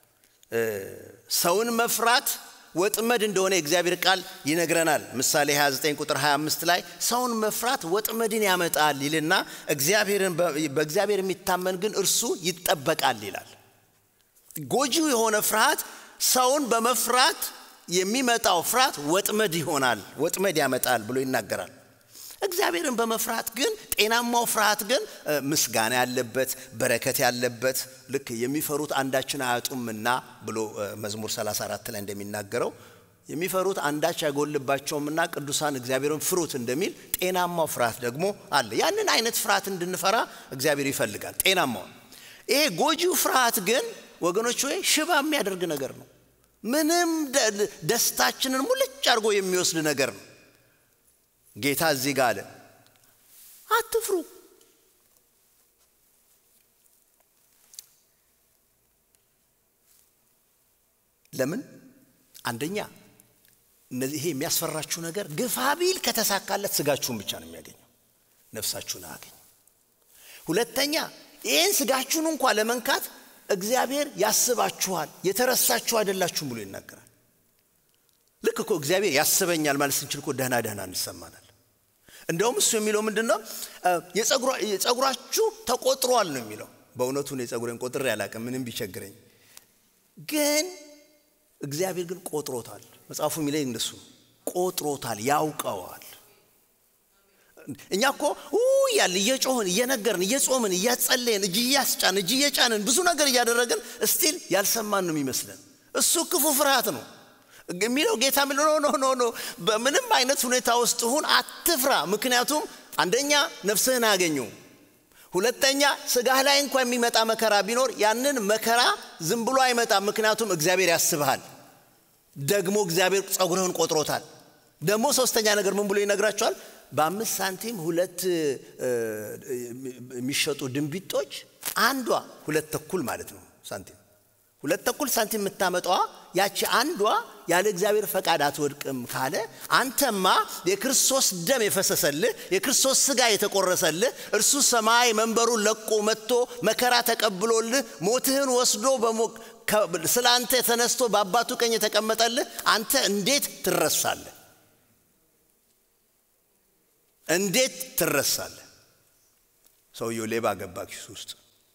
ሰውን መፍራት ወጥመድ እንደሆነ እግዚአብሔር ቃል ይነግረናል ምሳሌ 29 ቁጥር 25 ላይ ሰውን መፍራት ወጥመድን ያመጣል ይልና በእግዚአብሔር የሚታመን ግን እርሱ ይጠበቃል ይላል ጎጂው የሆነ ፍርሃት ሰውን በመፍራት የሚመጣው ፍርሃት ወጥመድ ይሆናል ወጥመድ ያመጣል ብሎ ይናገራል እግዚአብሔርን በመፍራት ግን ጤናማው ፍርሃት ግን ምስጋና ያለበት በረከት ያለበት ልክ የሚፈሩት አንዳችን አያጡምና ብሎ መዝሙር 34 ላይ እንደሚናገረው የሚፈሩት አንዳች ያጎልባቸውምና ቅዱሳን እግዚአብሔርን ፍሩት እንደሚል ጤናማው ፍርሃት ደግሞ አለ ያንን አይነት ፍርሃት እንድንፈራ እግዚአብሔር ይፈልጋል ጤናማው ይሄ ጎጂው ፍርሃት ግን ወገኖች ሆይ ሽባ የሚያደርግ ነገር ነው ምንም ደስታችንን ሙልጭ አድርጎ የሚወስድ ነገር ነው ጌታ እዚህ ጋር አለ አትፍሩ ለምን አንደኛ እነዚህ ይሄ የሚያስፈራችሁ ነገር ግፋቢል ከተሳካለት ስጋችሁን ብቻ ነው የሚያገኘው ነፍሳችሁን አያገኝ ሁለተኛ ይሄን ስጋችሁን እንኳን ለመንካት እግዚአብሔር ያስባችኋል የተረሳችሁ አይደላችሁም ብሎ ይናገራል ልክ እኮ እግዚአብሔር ያስበኛል ማለት ስንችል እኮ ደህና እንሰማናል እንደውም እሱ የሚለው ምንድነው የጸጉራችሁ ተቆጥሯል ነው የሚለው በእውነቱ ነው የጸጉሬን ቆጥሬ ያላቀም ምንም ቢቸግረኝ ግን እግዚአብሔር ግን ቆጥሮታል መጽሐፉ የሚለኝ እንደሱ ቆጥሮታል ያውቀዋል እኛኮ ያለ እየጮህን እየነገርን እየጾምን እያጸለየን እጅ እየጫንን ብዙ ነገር እያደረግን ስቲል ያልሰማን ነው የሚመስለን እሱ ክፉ ፍርሃት ነው የሚለው ጌታ ኖ በምንም አይነት ሁኔታ ውስጥ ሁን አትፍራ ምክንያቱም አንደኛ ነፍስህን አገኘው ሁለተኛ ስጋህ ላይ እንኳን የሚመጣ መከራ ቢኖር ያንን መከራ ዝም ብሎ አይመጣም ምክንያቱም እግዚአብሔር ያስብሃል ደግሞ እግዚአብሔር ጸጉርህን ቆጥሮታል ደግሞ ሶስተኛ ነገር ምን ብሎ ይነግራቸዋል በ5 ሳንቲም ሁለት የሚሸጡ ድንቢጦች አንዷ 2.25 ማለት ነው ሳንቲም 2.25 ሳንቲም የምታመጣዋ ያቺ አንዷ ያለ እግዚአብሔር ፈቃድ አትወድቅም ካለ አንተማ የክርስቶስ ደም የፈሰሰልህ የክርስቶስ ስጋ የተቆረሰልህ እርሱ ሰማይ መንበሩን ለቆ መጥቶ መከራ ተቀብሎልህ ሞትህን ወስዶ ስላንተ ተነስቶ በአባቱ ቀኝ የተቀመጠልህ አንተ እንዴት ትረሳለህ እንዴት ትረሳለህ ሰውየው ሌባ ገባ ኪስ ውስጥ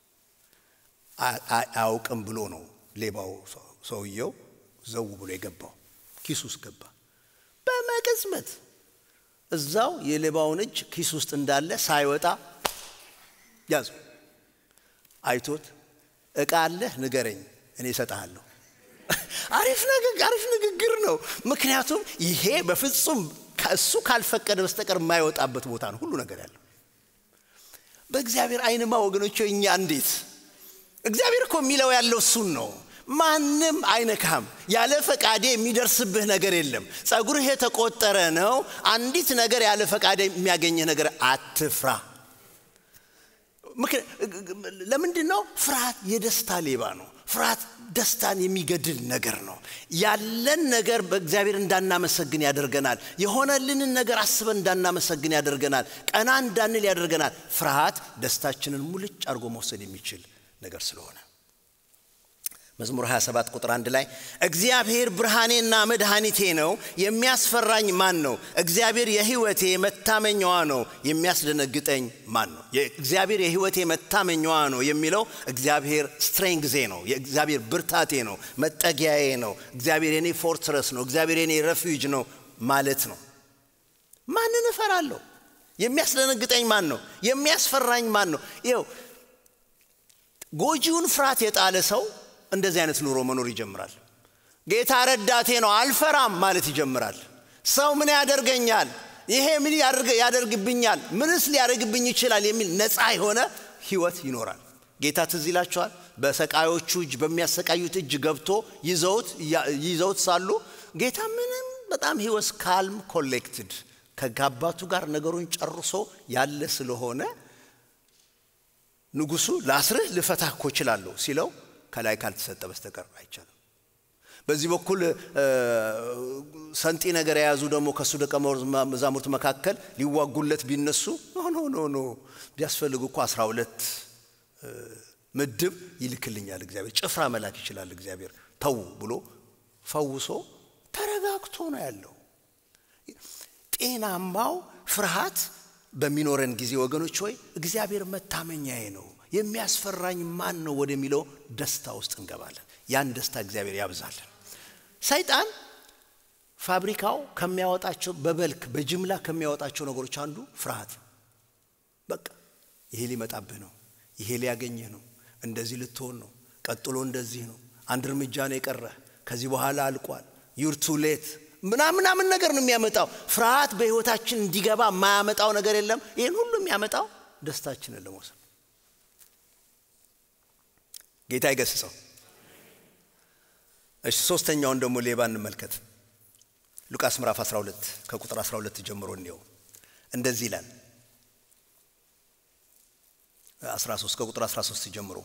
አያውቅም ብሎ ነው ሌባው ሰውየው ዘው ብሎ የገባው ኪስ ውስጥ ገባ በመቅጽበት እዛው የሌባውን እጅ ኪስ ውስጥ እንዳለ ሳይወጣ ያዙ አይቶት እቃ አለ ንገረኝ እኔ እሰጥሃለሁ አሪፍ ንግግር ነው ምክንያቱም ይሄ በፍጹም ከሱ ካልፈቀደ በስተቀር የማይወጣበት ቦታ ነው ሁሉ ነገር ያለው በእግዚአብሔር አይንማ ወገኖቼ እኛ እንዴት እግዚአብሔር እኮ የሚለው ያለው እሱን ነው ማንም አይነካም ያለ ፈቃዴ የሚደርስብህ ነገር የለም ጸጉርህ የተቆጠረ ነው አንዲት ነገር ያለ ፈቃዴ የሚያገኝ ነገር አትፍራ ለምንድነው ፍርሃት የደስታ ሌባ ነው ፍርሃት ደስታን የሚገድል ነገር ነው ያለን ነገር በእግዚአብሔር እንዳናመሰግን ያደርገናል የሆነልንን ነገር አስበን እንዳናመሰግን ያደርገናል ቀና እንዳንል ያደርገናል ፍርሃት ደስታችንን ሙልጭ አርጎ መውሰድ የሚችል ነገር ስለሆነ መዝሙር 27 ቁጥር 1 ላይ እግዚአብሔር ብርሃኔና መድኃኒቴ ነው የሚያስፈራኝ ማን ነው? እግዚአብሔር የሕይወቴ መታመኛዋ ነው የሚያስደነግጠኝ ማን ነው? እግዚአብሔር የሕይወቴ መታመኛዋ ነው የሚለው እግዚአብሔር ስትሬንግዜ ነው፣ የእግዚአብሔር ብርታቴ ነው፣ መጠጊያዬ ነው፣ እግዚአብሔር የኔ ፎርትረስ ነው፣ እግዚአብሔር የኔ ሬፉጅ ነው ማለት ነው። ማንን እፈራለሁ? የሚያስደነግጠኝ ማን ነው? የሚያስፈራኝ ማን ነው? ይኸው ጎጂውን ፍርሃት የጣለ ሰው እንደዚህ አይነት ኑሮ መኖር ይጀምራል። ጌታ ረዳቴ ነው አልፈራም ማለት ይጀምራል። ሰው ምን ያደርገኛል? ይሄ ምን ያደርግብኛል? ምንስ ሊያደርግብኝ ይችላል? የሚል ነፃ የሆነ ህይወት ይኖራል። ጌታ ትዝ ይላችኋል በሰቃዮቹ እጅ በሚያሰቃዩት እጅ ገብቶ ይዘውት ሳሉ ጌታ ምንም በጣም he was calm collected ከጋባቱ ጋር ነገሩን ጨርሶ ያለ ስለሆነ ንጉሱ ላስርህ ልፈታህ እኮ እችላለሁ ሲለው ከላይ ካልተሰጠ በስተቀር አይቻልም። በዚህ በኩል ሰንጢ ነገር ያዙ ደግሞ ከሱ ደቀ መዛሙርት መካከል ሊዋጉለት ቢነሱ ኖ ቢያስፈልጉ እኮ 12 ምድብ ይልክልኛል እግዚአብሔር፣ ጭፍራ መላክ ይችላል እግዚአብሔር ተው ብሎ ፈውሶ ተረጋግቶ ነው ያለው። ጤናማው ፍርሃት በሚኖረን ጊዜ ወገኖች ሆይ እግዚአብሔር መታመኛዬ ነው የሚያስፈራኝ ማን ነው ወደሚለው ደስታ ውስጥ እንገባለን። ያን ደስታ እግዚአብሔር ያብዛልን። ሰይጣን ፋብሪካው ከሚያወጣቸው በበልክ በጅምላ ከሚያወጣቸው ነገሮች አንዱ ፍርሃት። በቃ ይሄ ሊመጣብህ ነው፣ ይሄ ሊያገኝህ ነው፣ እንደዚህ ልትሆን ነው፣ ቀጥሎ እንደዚህ ነው፣ አንድ እርምጃ ነው የቀረህ፣ ከዚህ በኋላ አልቋል፣ you're too late ምናምን ነገር ነው የሚያመጣው። ፍርሃት በህይወታችን እንዲገባ ማያመጣው ነገር የለም። ይሄን ሁሉ የሚያመጣው ደስታችንን ለመውሰድ። ጌታ ይገስጸው። እሺ ሶስተኛውን ደግሞ ሌባ እንመልከት። ሉቃስ ምዕራፍ 12 ከቁጥር 12 ጀምሮ ነው እንደዚህ ይላል። 13 ከቁጥር 13 ጀምሮ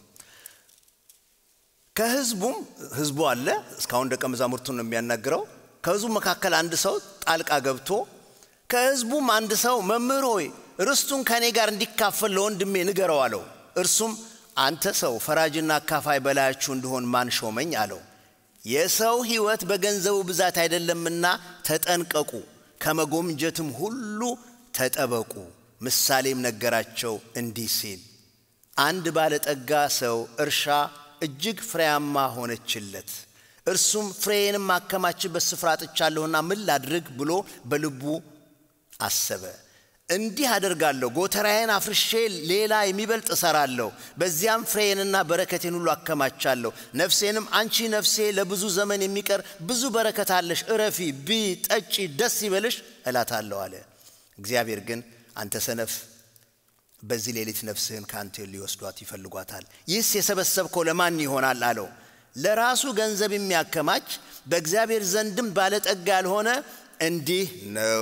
ህዝቡ አለ እስካሁን ደቀ መዛሙርቱን ነው የሚያናግረው። ከህዝቡ መካከል አንድ ሰው ጣልቃ ገብቶ ከህዝቡም አንድ ሰው መምህር ሆይ ርስቱን ከኔ ጋር እንዲካፈል ለወንድሜ ንገረው አለው። እርሱም አንተ ሰው ፈራጅና አካፋይ በላያችሁ እንደሆን ማን ሾመኝ አለው። የሰው ህይወት በገንዘቡ ብዛት አይደለምና ተጠንቀቁ፣ ከመጎምጀትም ሁሉ ተጠበቁ። ምሳሌም ነገራቸው እንዲህ ሲል አንድ ባለጠጋ ሰው እርሻ እጅግ ፍሬያማ ሆነችለት። እርሱም ፍሬዬንም ማከማችበት ስፍራ አጥቻለሁና ምን ላድርግ ብሎ በልቡ አሰበ። እንዲህ አደርጋለሁ፣ ጎተራዬን አፍርሼ ሌላ የሚበልጥ እሰራለሁ፣ በዚያም ፍሬዬንና በረከቴን ሁሉ አከማቻለሁ። ነፍሴንም አንቺ ነፍሴ ለብዙ ዘመን የሚቀር ብዙ በረከት አለሽ፣ እረፊ፣ ብይ፣ ጠጪ፣ ደስ ይበልሽ እላታለሁ አለ። እግዚአብሔር ግን አንተ ሰነፍ በዚህ ሌሊት ነፍስህን ካንተ ሊወስዷት ይፈልጓታል፣ ይህስ የሰበሰብከው ለማን ይሆናል አለው። ለራሱ ገንዘብ የሚያከማች በእግዚአብሔር ዘንድም ባለጠጋ ያልሆነ እንዲህ ነው።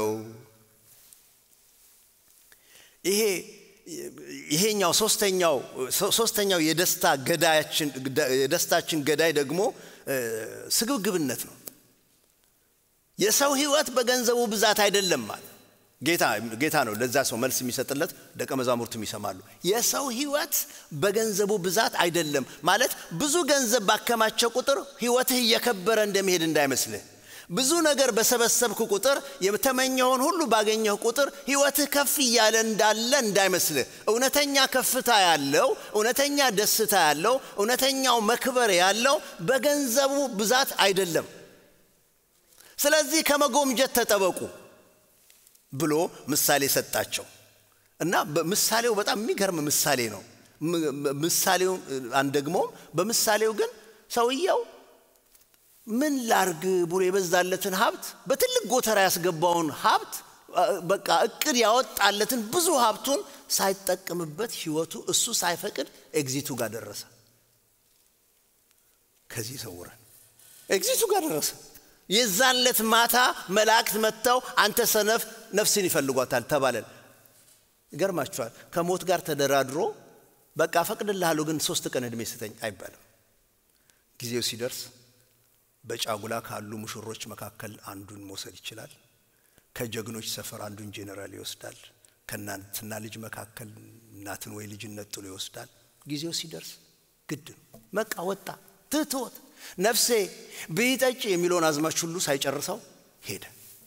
ይሄኛው ሶስተኛው የደስታችን ገዳይ ደግሞ ስግብግብነት ነው። የሰው ህይወት በገንዘቡ ብዛት አይደለም ማለት ጌታ ነው ለዛ ሰው መልስ የሚሰጥለት፣ ደቀ መዛሙርቱም ይሰማሉ። የሰው ህይወት በገንዘቡ ብዛት አይደለም ማለት ብዙ ገንዘብ ባከማቸ ቁጥር ህይወትህ እየከበረ እንደሚሄድ እንዳይመስልህ። ብዙ ነገር በሰበሰብክ ቁጥር የተመኘውን ሁሉ ባገኘህ ቁጥር ህይወትህ ከፍ እያለ እንዳለ እንዳይመስልህ። እውነተኛ ከፍታ ያለው፣ እውነተኛ ደስታ ያለው፣ እውነተኛው መክበር ያለው በገንዘቡ ብዛት አይደለም። ስለዚህ ከመጎምጀት ተጠበቁ ብሎ ምሳሌ ሰጣቸው እና በምሳሌው በጣም የሚገርም ምሳሌ ነው። ምሳሌው አንደግሞ በምሳሌው ግን ሰውየው ምን ላርግ ብሎ የበዛለትን ሀብት በትልቅ ጎተራ ያስገባውን ሀብት በቃ እቅድ ያወጣለትን ብዙ ሀብቱን ሳይጠቀምበት ህይወቱ እሱ ሳይፈቅድ ኤግዚቱ ጋር ደረሰ። ከዚህ ሰውረን ኤግዚቱ ጋር ደረሰ። የዛለት ማታ መላእክት መጥተው አንተ ሰነፍ ነፍስን ይፈልጓታል ተባለ። ይገርማችኋል ከሞት ጋር ተደራድሮ በቃ ፈቅድልሃለሁ ግን 3 ቀን እድሜ ስጠኝ አይባልም። ጊዜው ሲደርስ በጫጉላ ካሉ ሙሽሮች መካከል አንዱን መውሰድ ይችላል። ከጀግኖች ሰፈር አንዱን ጄኔራል ይወስዳል። ከናንተና ልጅ መካከል እናትን ወይ ልጅን ነጥሎ ይወስዳል። ጊዜው ሲደርስ ግድ በቃ ወጣ ትቶት ነፍሴ ብይጠጪ የሚለውን አዝማች ሁሉ ሳይጨርሰው ሄደ።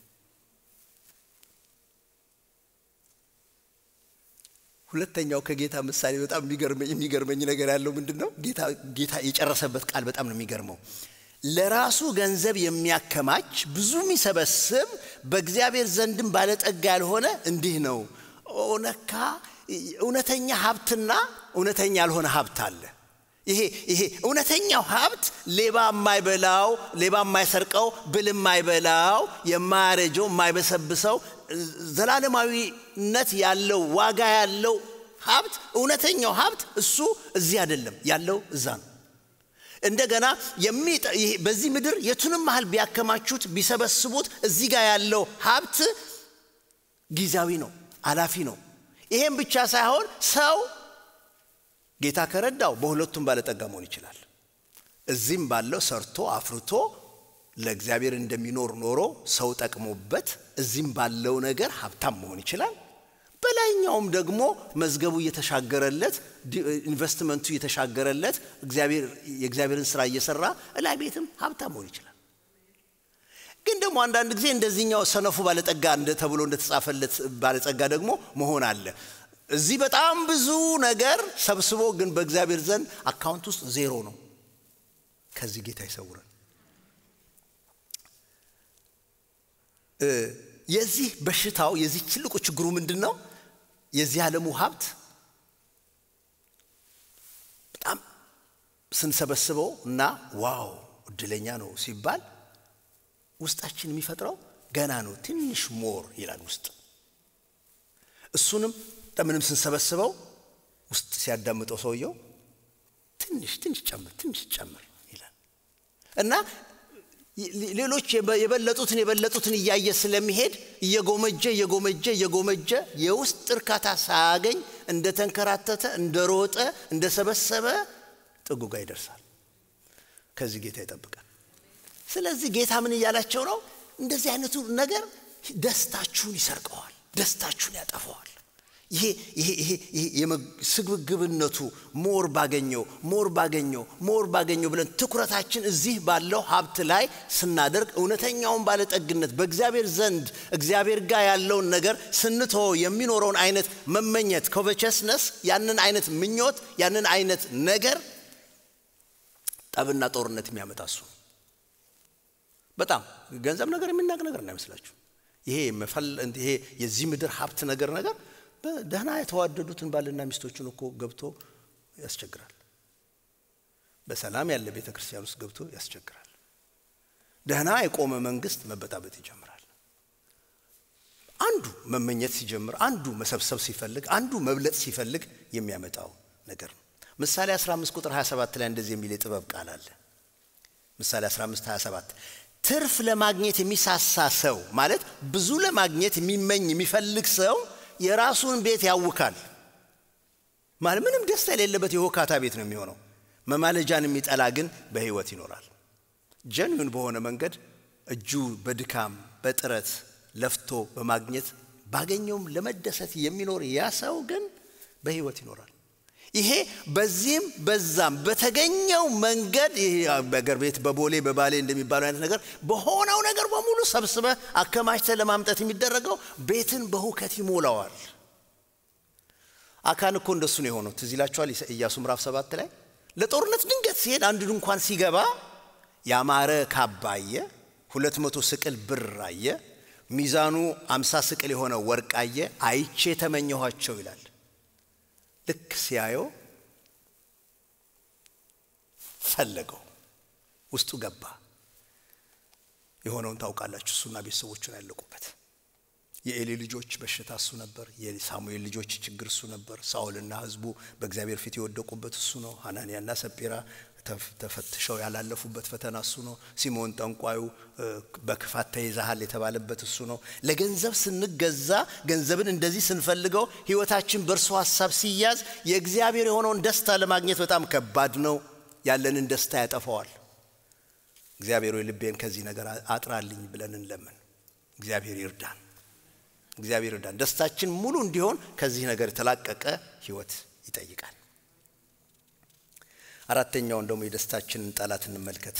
ሁለተኛው ከጌታ ምሳሌ በጣም የሚገርመኝ ነገር ያለው ምንድነው? ጌታ የጨረሰበት ቃል በጣም ነው የሚገርመው። ለራሱ ገንዘብ የሚያከማች ብዙ የሚሰበስብ በእግዚአብሔር ዘንድም ባለጠጋ ያልሆነ እንዲህ ነው። ኦነካ እውነተኛ ሀብትና እውነተኛ ያልሆነ ሀብት አለ። ይሄ እውነተኛው ሀብት ሌባ የማይበላው፣ ሌባ የማይሰርቀው፣ ብል የማይበላው፣ የማያረጀው፣ የማይበሰብሰው ዘላለማዊነት ያለው ዋጋ ያለው ሀብት እውነተኛው ሀብት እሱ እዚህ አይደለም ያለው፣ እዛ ነው። እንደገና በዚህ ምድር የቱንም mahal ቢያከማቹት ቢሰበስቡት እዚህ ጋር ያለው ሀብት ጊዜያዊ ነው፣ አላፊ ነው። ይሄን ብቻ ሳይሆን ሰው ጌታ ከረዳው በሁለቱም ባለጠጋ መሆን ይችላል። እዚህም ባለው ሰርቶ አፍርቶ ለእግዚአብሔር እንደሚኖር ኖሮ ሰው ጠቅሞበት እዚህም ባለው ነገር ሀብታም መሆን ይችላል። በላይኛውም ደግሞ መዝገቡ እየተሻገረለት ኢንቨስትመንቱ እየተሻገረለት የእግዚአብሔርን ስራ እየሰራ ላይ ቤትም ሀብታም መሆን ይችላል። ግን ደግሞ አንዳንድ ጊዜ እንደዚህኛው ሰነፉ ባለጠጋ ተብሎ እንደተጻፈለት ባለጠጋ ደግሞ መሆን አለ። እዚህ በጣም ብዙ ነገር ሰብስቦ ግን በእግዚአብሔር ዘንድ አካውንት ውስጥ ዜሮ ነው። ከዚህ ጌታ ይሰውረን። የዚህ በሽታው የዚህ ትልቁ ችግሩ ምንድነው? የዚህ ዓለሙ ሀብት በጣም ስንሰበስበው እና ዋው እድለኛ ነው ሲባል ውስጣችን የሚፈጥረው ገና ነው ትንሽ ሞር ይላል ውስጥ። እሱንም ተምንም ስንሰበስበው ውስጥ ሲያዳምጠው ሰውየው ትንሽ ጨምር ይላል እና ሌሎች የበለጡትን እያየ ስለሚሄድ እየጎመጀ የውስጥ እርካታ ሳያገኝ እንደተንከራተተ እንደሮጠ እንደሰበሰበ ጥጉ ጋር ይደርሳል። ከዚህ ጌታ ይጠብቃል። ስለዚህ ጌታ ምን እያላቸው ነው? እንደዚህ አይነቱ ነገር ደስታችሁን ይሰርቀዋል፣ ደስታችሁን ያጠፋዋል። ይሄ የስግብግብነቱ ሞር ባገኘው ብለን ትኩረታችን እዚህ ባለው ሀብት ላይ ስናደርግ እውነተኛውን ባለጠግነት በእግዚአብሔር ዘንድ እግዚአብሔር ጋር ያለውን ነገር ስንተው የሚኖረውን አይነት መመኘት ኮቨቸስነስ፣ ያንን አይነት ምኞት፣ ያንን አይነት ነገር ጠብና ጦርነት የሚያመጣ እሱ በጣም ገንዘብ ነገር የሚናቅ ነገር እንዳይመስላችሁ። ይሄ የዚህ ምድር ሀብት ነገር በደህና የተዋደዱትን ባልና ሚስቶችን እኮ ገብቶ ያስቸግራል። በሰላም ያለ ቤተክርስቲያን ውስጥ ገብቶ ያስቸግራል። ደህና የቆመ መንግስት መበጣበጥ ይጀምራል። አንዱ መመኘት ሲጀምር፣ አንዱ መሰብሰብ ሲፈልግ፣ አንዱ መብለጥ ሲፈልግ የሚያመጣው ነገር ነው። ምሳሌ 15 ቁጥር 27 ላይ እንደዚህ የሚል የጥበብ ቃል አለ። ምሳሌ 15:27 ትርፍ ለማግኘት የሚሳሳ ሰው ማለት ብዙ ለማግኘት የሚፈልግ ሰው የራሱን ቤት ያውካል። ማለት ምንም ደስታ የሌለበት የሆካታ ቤት ነው የሚሆነው። መማለጃን የሚጠላ ግን በህይወት ይኖራል። ጀንዩን በሆነ መንገድ እጁ በድካም በጥረት ለፍቶ በማግኘት ባገኘውም ለመደሰት የሚኖር ያ ሰው ግን በህይወት ይኖራል። ይሄ በዚህም በዛም በተገኘው መንገድ በአገር ቤት በባሌ እንደሚባለው አይነት ነገር በሆነው ነገር በሙሉ ሰብስበ አከማችተ ለማምጣት የሚደረገው ቤትን በሁከት ይሞላዋል። አካን እኮ እንደሱ ነው የሆነው። ትዝ ይላችኋል ኢያሱ ምዕራፍ 7 ላይ ለጦርነት ድንገት ሲሄድ አንድ ድንኳን ሲገባ ያማረ ካባየ 200 ስቅል ብር አየ፣ ሚዛኑ 50 ስቅል የሆነ ወርቅ አየ፣ አይቼ ተመኘኋቸው ይላል። ልክ ሲያየው ፈለገው፣ ውስጡ ገባ። የሆነውን ታውቃላችሁ። እሱና ቤተሰቦቹን ያለቁበት የኤሊ ልጆች በሽታ እሱ ነበር። የሳሙኤል ልጆች ችግር እሱ ነበር። ሳኦልና ህዝቡ በእግዚአብሔር ፊት የወደቁበት እሱ ነው። ሐናንያና ሰጲራ ተፈትሸው ያላለፉበት ፈተና እሱ ነው። ሲሞን ጠንቋዩ በክፋት ተይዘሃል የተባለበት እሱ ነው። ለገንዘብ ስንገዛ ገንዘብን እንደዚህ ስንፈልገው ህይወታችን በእርሱ ሐሳብ ሲያዝ የእግዚአብሔር የሆነውን ደስታ ለማግኘት በጣም ከባድ ነው። ያለንን ደስታ ያጠፋዋል። እግዚአብሔር ሆይ ልቤን ከዚህ ነገር አጥራልኝ ብለን እንለምን። እግዚአብሔር ይርዳን። ደስታችን ሙሉ እንዲሆን ከዚህ ነገር የተላቀቀ ህይወት ይጠይቃል። አራተኛውን ደግሞ የደስታችንን ጠላት እንመልከት።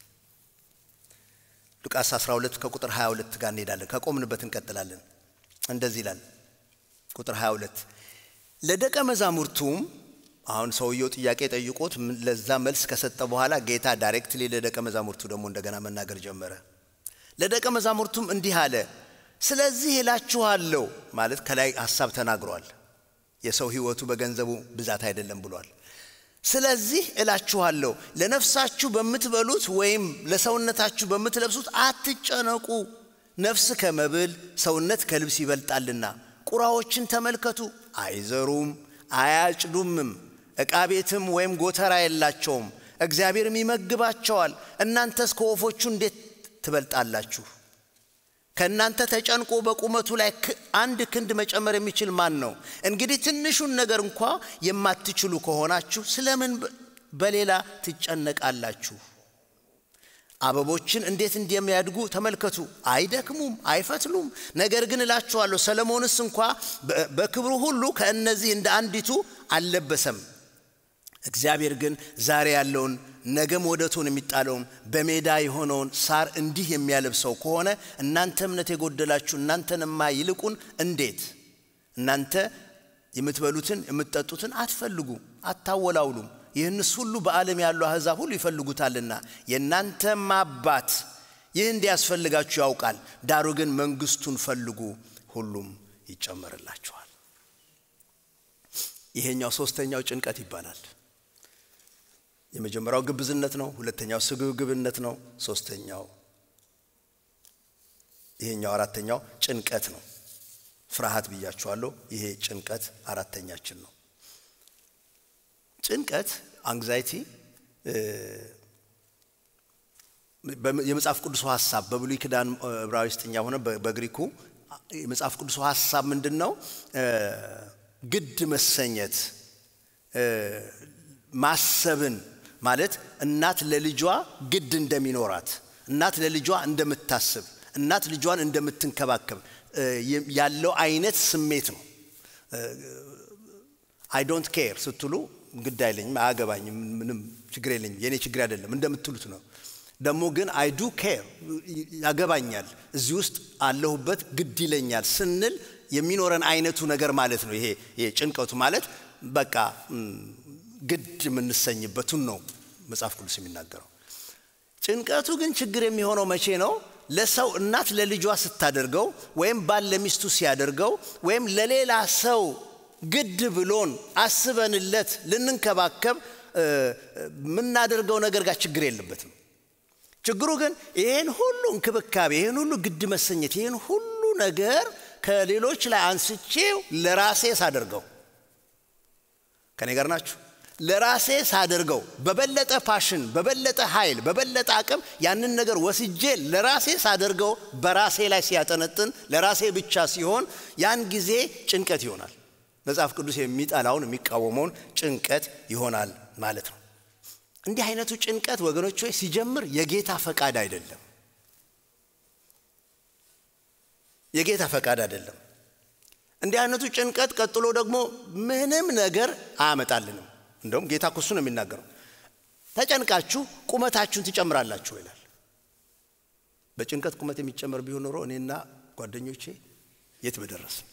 ሉቃስ 12 ከቁጥር 22 ጋር እንሄዳለን። ከቆምንበት እንቀጥላለን። እንደዚህ ይላል ቁጥር 22 ለደቀ መዛሙርቱም አሁን ሰውየው ጥያቄ ጠይቆት ለዛ መልስ ከሰጠ በኋላ ጌታ ዳይሬክትሊ ለደቀ መዛሙርቱ ደግሞ እንደገና መናገር ጀመረ። ለደቀ መዛሙርቱም እንዲህ አለ፣ ስለዚህ እላችኋለሁ ማለት ከላይ ሐሳብ ተናግሯል። የሰው ህይወቱ በገንዘቡ ብዛት አይደለም ብሏል። ስለዚህ እላችኋለሁ ለነፍሳችሁ በምትበሉት ወይም ለሰውነታችሁ በምትለብሱት አትጨነቁ። ነፍስ ከመብል ሰውነት ከልብስ ይበልጣልና። ቁራዎችን ተመልከቱ፣ አይዘሩም አያጭዱምም፣ ዕቃ ቤትም ወይም ጎተራ የላቸውም፣ እግዚአብሔርም ይመግባቸዋል። እናንተስ ከወፎቹ እንዴት ትበልጣላችሁ? ከእናንተ ተጨንቆ በቁመቱ ላይ አንድ ክንድ መጨመር የሚችል ማን ነው? እንግዲህ ትንሹን ነገር እንኳ የማትችሉ ከሆናችሁ ስለምን በሌላ ትጨነቃላችሁ? አበቦችን እንዴት እንደሚያድጉ ተመልከቱ፣ አይደክሙም አይፈትሉም። ነገር ግን እላችኋለሁ ሰሎሞንስ እንኳ በክብሩ ሁሉ ከእነዚህ እንደ አንዲቱ አልለበሰም። እግዚአብሔር ግን ዛሬ ያለውን ነገም ወደቱን የሚጣለውን በሜዳ የሆነውን ሳር እንዲህ የሚያለብሰው ከሆነ እናንተ እምነት የጎደላችሁ እናንተንማ ይልቁን እንዴት! እናንተ የምትበሉትን የምትጠጡትን አትፈልጉ አታወላውሉም። ይህንስ ሁሉ በዓለም ያሉ አሕዛብ ሁሉ ይፈልጉታልና የእናንተም አባት ይህ እንዲያስፈልጋችሁ ያውቃል። ዳሩ ግን መንግሥቱን ፈልጉ፣ ሁሉም ይጨመርላችኋል። ይሄኛው ሶስተኛው ጭንቀት ይባላል። የመጀመሪያው ግብዝነት ነው፣ ሁለተኛው ስግብግብነት ነው፣ ሶስተኛው ይሄኛው አራተኛው ጭንቀት ነው። ፍርሃት ብያችኋለሁ። ይሄ ጭንቀት አራተኛችን ነው። ጭንቀት አንግዛይቲ የመጽሐፍ ቅዱስ ሐሳብ በብሉይ ኪዳን ዕብራይስጥኛ ሆነ በግሪኩ የመጽሐፍ ቅዱስ ሐሳብ ምንድነው? ግድ መሰኘት ማሰብን ማለት እናት ለልጇ ግድ እንደሚኖራት እናት ለልጇ እንደምታስብ እናት ልጇን እንደምትንከባከብ ያለው አይነት ስሜት ነው። I don't care ስትሉ ግድ አይለኝም አያገባኝም ምንም ችግር የለኝም የኔ ችግር አይደለም እንደምትሉት ነው። ደሞ ግን I do care ያገባኛል እዚህ ውስጥ አለሁበት ግድ ይለኛል ስንል የሚኖረን አይነቱ ነገር ማለት ነው። ይሄ ጭንቀቱ ማለት በቃ ግድ ምንሰኝበቱን ነው መጽሐፍ ቅዱስ የሚናገረው። ጭንቀቱ ግን ችግር የሚሆነው መቼ ነው? ለሰው እናት ለልጇ ስታደርገው ወይም ባል ለሚስቱ ሲያደርገው ወይም ለሌላ ሰው ግድ ብሎን አስበንለት ልንንከባከብ ምናደርገው ነገር ጋር ችግር የለበትም። ችግሩ ግን ይሄን ሁሉ እንክብካቤ ይሄን ሁሉ ግድ መሰኘት ይሄን ሁሉ ነገር ከሌሎች ላይ አንስቼው ለራሴ ሳደርገው ከኔ ጋር ናችሁ? ለራሴ ሳደርገው በበለጠ ፓሽን በበለጠ ኃይል በበለጠ አቅም ያንን ነገር ወስጄ ለራሴ ሳደርገው በራሴ ላይ ሲያጠነጥን ለራሴ ብቻ ሲሆን ያን ጊዜ ጭንቀት ይሆናል። መጽሐፍ ቅዱስ የሚጣላውን የሚቃወመውን ጭንቀት ይሆናል ማለት ነው። እንዲህ አይነቱ ጭንቀት ወገኖች ሆይ ሲጀምር የጌታ ፈቃድ አይደለም። የጌታ ፈቃድ አይደለም። እንዲህ አይነቱ ጭንቀት ቀጥሎ ደግሞ ምንም ነገር አያመጣልንም። እንደውም ጌታ እኮ እሱ ነው የሚናገረው። ተጨንቃችሁ ቁመታችሁን ትጨምራላችሁ ይላል። በጭንቀት ቁመት የሚጨመር ቢሆን ኖሮ እኔና ጓደኞቼ የት በደረስን።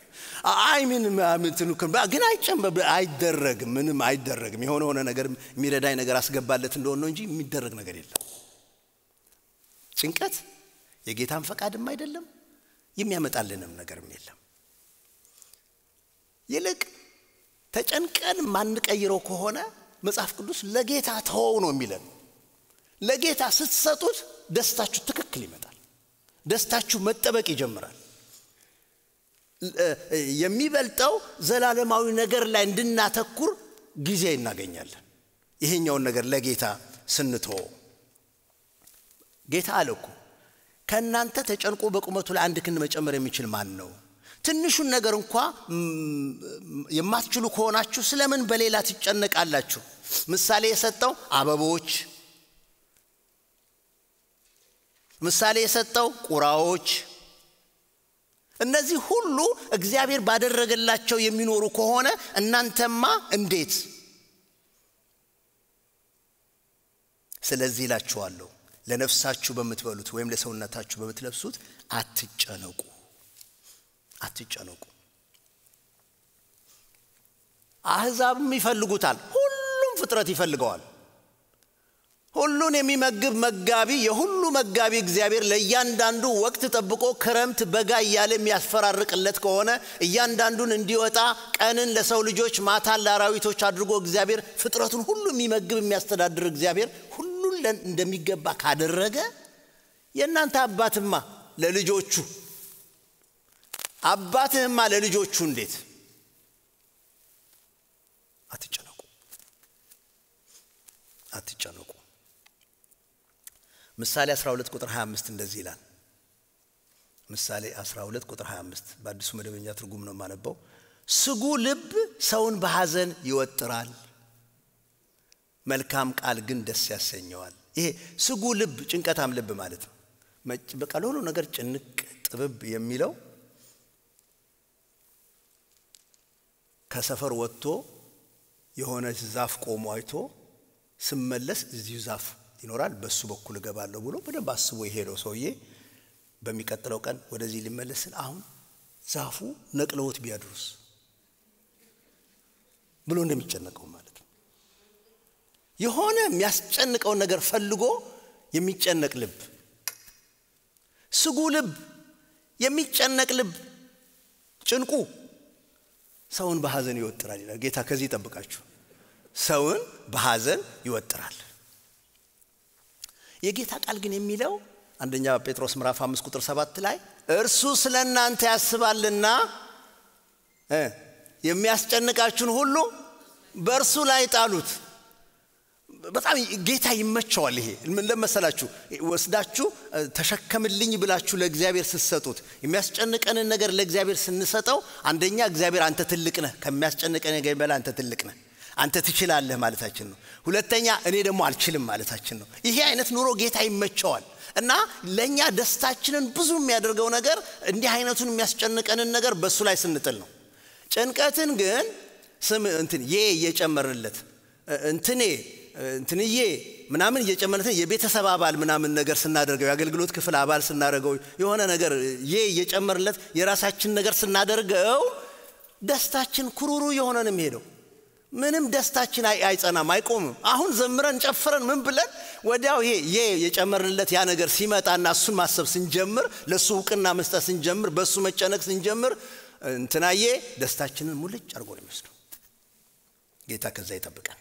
ግን አይደረግም ምንም አይደረግም። የሆነ ነገር የሚረዳኝ ነገር አስገባለት እንደሆነ ነው እንጂ የሚደረግ ነገር የለም። ጭንቀት የጌታን ፈቃድም አይደለም የሚያመጣልንም ነገርም የለም። ይልቅ ተጨንቀን ማንቀይረው ከሆነ መጽሐፍ ቅዱስ ለጌታ ተወው ነው የሚለን። ለጌታ ስትሰጡት ደስታችሁ ትክክል ይመጣል። ደስታችሁ መጠበቅ ይጀምራል። የሚበልጠው ዘላለማዊ ነገር ላይ እንድናተኩር ጊዜ እናገኛለን። ይሄኛውን ነገር ለጌታ ስንተው ጌታ አለኩ ከናንተ ተጨንቆ በቁመቱ ላይ አንድ ክንድ መጨመር የሚችል ማን ነው? ትንሹን ነገር እንኳን የማትችሉ ከሆናችሁ ስለምን በሌላ ትጨነቃላችሁ? ምሳሌ የሰጠው አበቦች፣ ምሳሌ የሰጠው ቁራዎች፣ እነዚህ ሁሉ እግዚአብሔር ባደረገላቸው የሚኖሩ ከሆነ እናንተማ እንዴት! ስለዚህ እላችኋለሁ ለነፍሳችሁ በምትበሉት ወይም ለሰውነታችሁ በምትለብሱት አትጨነቁ። አሕዛብም ይፈልጉታል፣ ሁሉም ፍጥረት ይፈልገዋል። ሁሉን የሚመግብ መጋቢ የሁሉ መጋቢ እግዚአብሔር ለእያንዳንዱ ወቅት ጠብቆ ክረምት በጋ እያለ የሚያስፈራርቅለት ከሆነ እያንዳንዱን እንዲወጣ ቀንን ለሰው ልጆች ማታን ለአራዊቶች አድርጎ እግዚአብሔር ፍጥረቱን ሁሉ የሚመግብ የሚያስተዳድር እግዚአብሔር ሁሉን እንደሚገባ ካደረገ የእናንተ አባትማ ለልጆቹ እንዴት አትጨነቁ። ምሳሌ 12 ቁጥር 25 እንደዚህ ይላል። ምሳሌ 12 ቁጥር 25 በአዲሱ መደበኛ ትርጉም ነው የማነበው። ስጉ ልብ ሰውን በሐዘን ይወጥራል፣ መልካም ቃል ግን ደስ ያሰኘዋል። ይሄ ስጉ ልብ ጭንቀታም ልብ ማለት ነው። በቃ ለሁሉ ነገር ጭንቅ ጥብብ የሚለው ከሰፈር ወጥቶ የሆነ ዛፍ ቆሞ አይቶ ስመለስ እዚሁ ዛፍ ይኖራል በሱ በኩል ገባለሁ ብሎ በደንብ አስቦ የሄደው ሰውዬ በሚቀጥለው ቀን ወደዚህ ሊመለስ አሁን ዛፉ ነቅለውት ቢያድሩስ ብሎ እንደሚጨነቀው ማለት ነው። የሆነ የሚያስጨንቀው ነገር ፈልጎ የሚጨነቅ ልብ፣ ስጉ ልብ፣ የሚጨነቅ ልብ፣ ጭንቁ ሰውን በሐዘን ይወጥራል ይላል ጌታ። ከዚህ ይጠብቃችሁ። ሰውን በሐዘን ይወጥራል። የጌታ ቃል ግን የሚለው አንደኛ ጴጥሮስ ምዕራፍ 5 ቁጥር 7 ላይ እርሱ ስለናንተ ያስባልና የሚያስጨንቃችሁን ሁሉ በእርሱ ላይ ጣሉት። በጣም ጌታ ይመቸዋል። ይሄ ምን ለመሰላችሁ ወስዳችሁ ተሸከምልኝ ብላችሁ ለእግዚአብሔር ስትሰጡት የሚያስጨንቀንን ነገር ለእግዚአብሔር ስንሰጠው አንደኛ እግዚአብሔር አንተ ትልቅ ነህ ከሚያስጨንቀን ነገር በላይ አንተ ትልቅ ነህ አንተ ትችላለህ ማለታችን ነው። ሁለተኛ እኔ ደግሞ አልችልም ማለታችን ነው። ይሄ አይነት ኑሮ ጌታ ይመቸዋል እና ለኛ ደስታችንን ብዙ የሚያደርገው ነገር እንዲህ አይነቱን የሚያስጨንቀንን ነገር በሱ ላይ ስንጥል ነው። ጭንቀትን ግን ስም እየጨመርንለት እንትንዬ ምናምን እየጨመርንለት የቤተሰብ አባል ምናምን ነገር ስናደርገው የአገልግሎት ክፍል አባል ስናደርገው የሆነ ነገር እየጨመርንለት የራሳችን ነገር ስናደርገው ደስታችን ኩሩሩ የሆነ ነው የሚሄደው። ምንም ደስታችን አይጸናም አይቆምም። አሁን ዘምረን ጨፍረን ምን ብለን ወዲያው ይሄ የጨመርንለት ያ ነገር ሲመጣና እሱን ማሰብ ስንጀምር ለሱ ዕውቅና መስጠት ስንጀምር በሱ መጨነቅ ስንጀምር እንትናዬ ደስታችንን ሙልጭ አርጎ ነው የሚወስደው። ጌታ ከዛ ይጠብቃል።